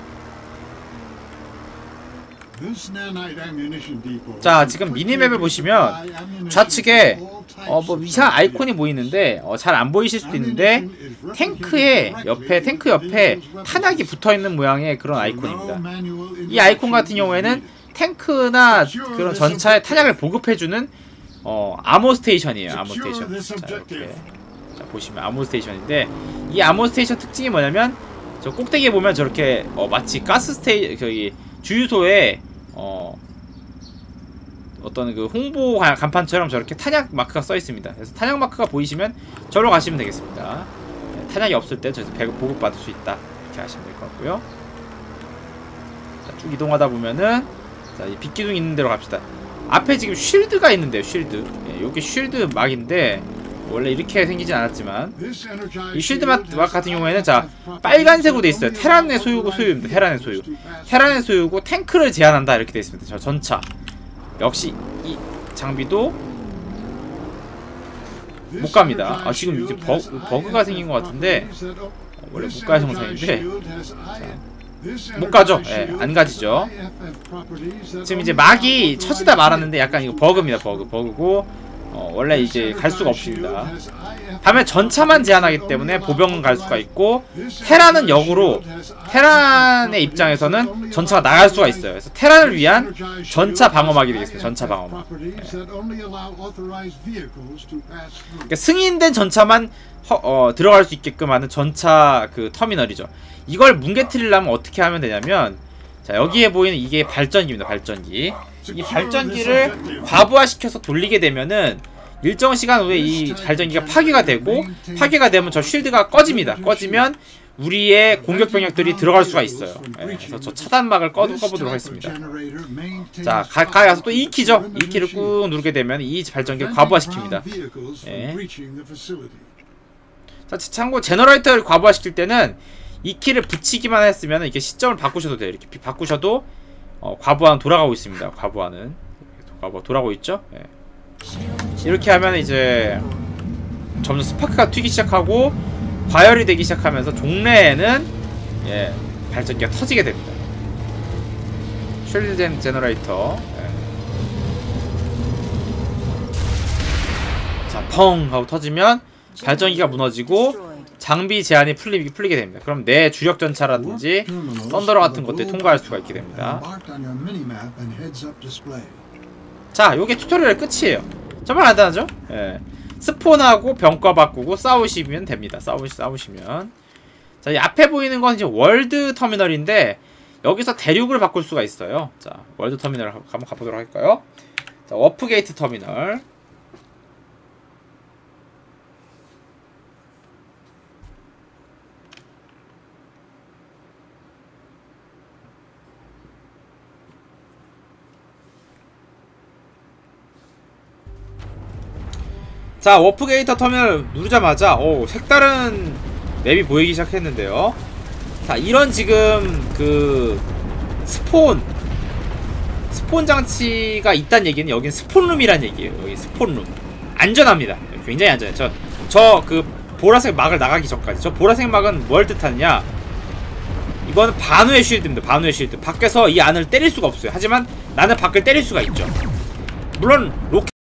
자, 지금 미니맵을 보시면 좌측에 뭐 이상한 아이콘이 보이는데 잘 안 보이실 수도 있는데 탱크 옆에 탄약이 붙어있는 모양의 그런 아이콘입니다. 이 아이콘 같은 경우에는 탱크나 그런 전차에 탄약을 보급해주는 아모 스테이션이에요. 아모 스테이션. 자, 이렇게 보시면 아모 스테이션인데 이 아모 스테이션 특징이 뭐냐면 저 꼭대기에 보면 저렇게 마치 가스 주유소에 어떤 그 홍보 간판처럼 저렇게 탄약 마크가 써 있습니다. 그래서 탄약 마크가 보이시면 저로 가시면 되겠습니다. 탄약이 없을 때 저기서 보급 받을 수 있다. 이렇게 하시면 될 것 같고요. 자, 쭉 이동하다 보면은 자, 이 빛기둥 있는 데로 갑시다. 앞에 지금 쉴드가 있는데요. 쉴드. 요게 쉴드 막인데 원래 이렇게 생기진 않았지만 이 쉴드 막 같은 경우에는 자 빨간색으로 돼 있어요. 테란의 소유입니다. 테란의 소유고 탱크를 제한한다 이렇게 돼 있습니다. 저 전차 역시 이 장비도 못 갑니다. 지금 이제 버그가 생긴 것 같은데 원래 못 가는 영상인데 못 가죠. 안 가지죠. 지금 이제 막이 쳐지다 말았는데 약간 이거 버그입니다. 버그고 원래 이제 갈 수가 없습니다. 반면 전차만 제한하기 때문에 보병은 갈 수가 있고 테란은 역으로 테란의 입장에서는 전차가 나갈 수가 있어요. 그래서 테란을 위한 전차 방어막이 되겠습니다. 전차 방어막. 그러니까 승인된 전차만 들어갈 수 있게끔 하는 전차 그 터미널이죠. 이걸 뭉개트리려면 어떻게 하면 되냐면 자 여기에 보이는 이게 발전기입니다. 발전기. 이 발전기를 과부하시켜서 돌리게 되면은 일정 시간 후에 이 발전기가 파괴가 되고 파괴가 되면 저 쉴드가 꺼집니다. 꺼지면 우리의 공격 병력들이 들어갈 수가 있어요. 그래서 저 차단막을 꺼보도록 하겠습니다. 자 가서 또 2키죠. 2키를 꾹 누르게 되면 이 발전기를 과부하시킵니다. 자 참고 제너레이터를 과부하시킬 때는 2키를 붙이기만 했으면 이렇게 시점을 바꾸셔도 돼요. 이렇게 바꾸셔도 과부하는 돌아가고 있습니다. 과부하는 돌아가고 있죠. 이렇게 하면 이제 점점 스파크가 튀기 시작하고 과열이 되기 시작하면서 종래에는 발전기가 터지게 됩니다. 쉴드 제너레이터. 자, 펑 하고 터지면 발전기가 무너지고 장비 제한이 풀리게 됩니다. 그럼 내 주력 전차라든지 썬더러 같은 것들이 통과할 수가 있게 됩니다. 자, 요게 튜토리얼의 끝이에요. 정말 간단하죠? 스폰하고 병과 바꾸고 싸우시면 됩니다. 싸우시면. 자, 이 앞에 보이는 건 이제 월드 터미널인데 여기서 대륙을 바꿀 수가 있어요. 자, 월드 터미널 한번 가보도록 할까요? 자, 워프게이트 터미널. 자, 워프게이터 터미널 누르자마자 색다른 맵이 보이기 시작했는데요. 자, 이런 지금 그 스폰 스폰 장치가 있다는 얘기는 여긴 스폰룸이란 얘기예요. 여기 스폰룸 안전합니다. 굉장히 안전해요. 저 그 보라색 막을 나가기 전까지. 저 보라색 막은 뭘 뜻하느냐, 이거는 반우의 쉴드입니다. 반우의 쉴드. 밖에서 이 안을 때릴 수가 없어요. 하지만 나는 밖을 때릴 수가 있죠. 물론 로켓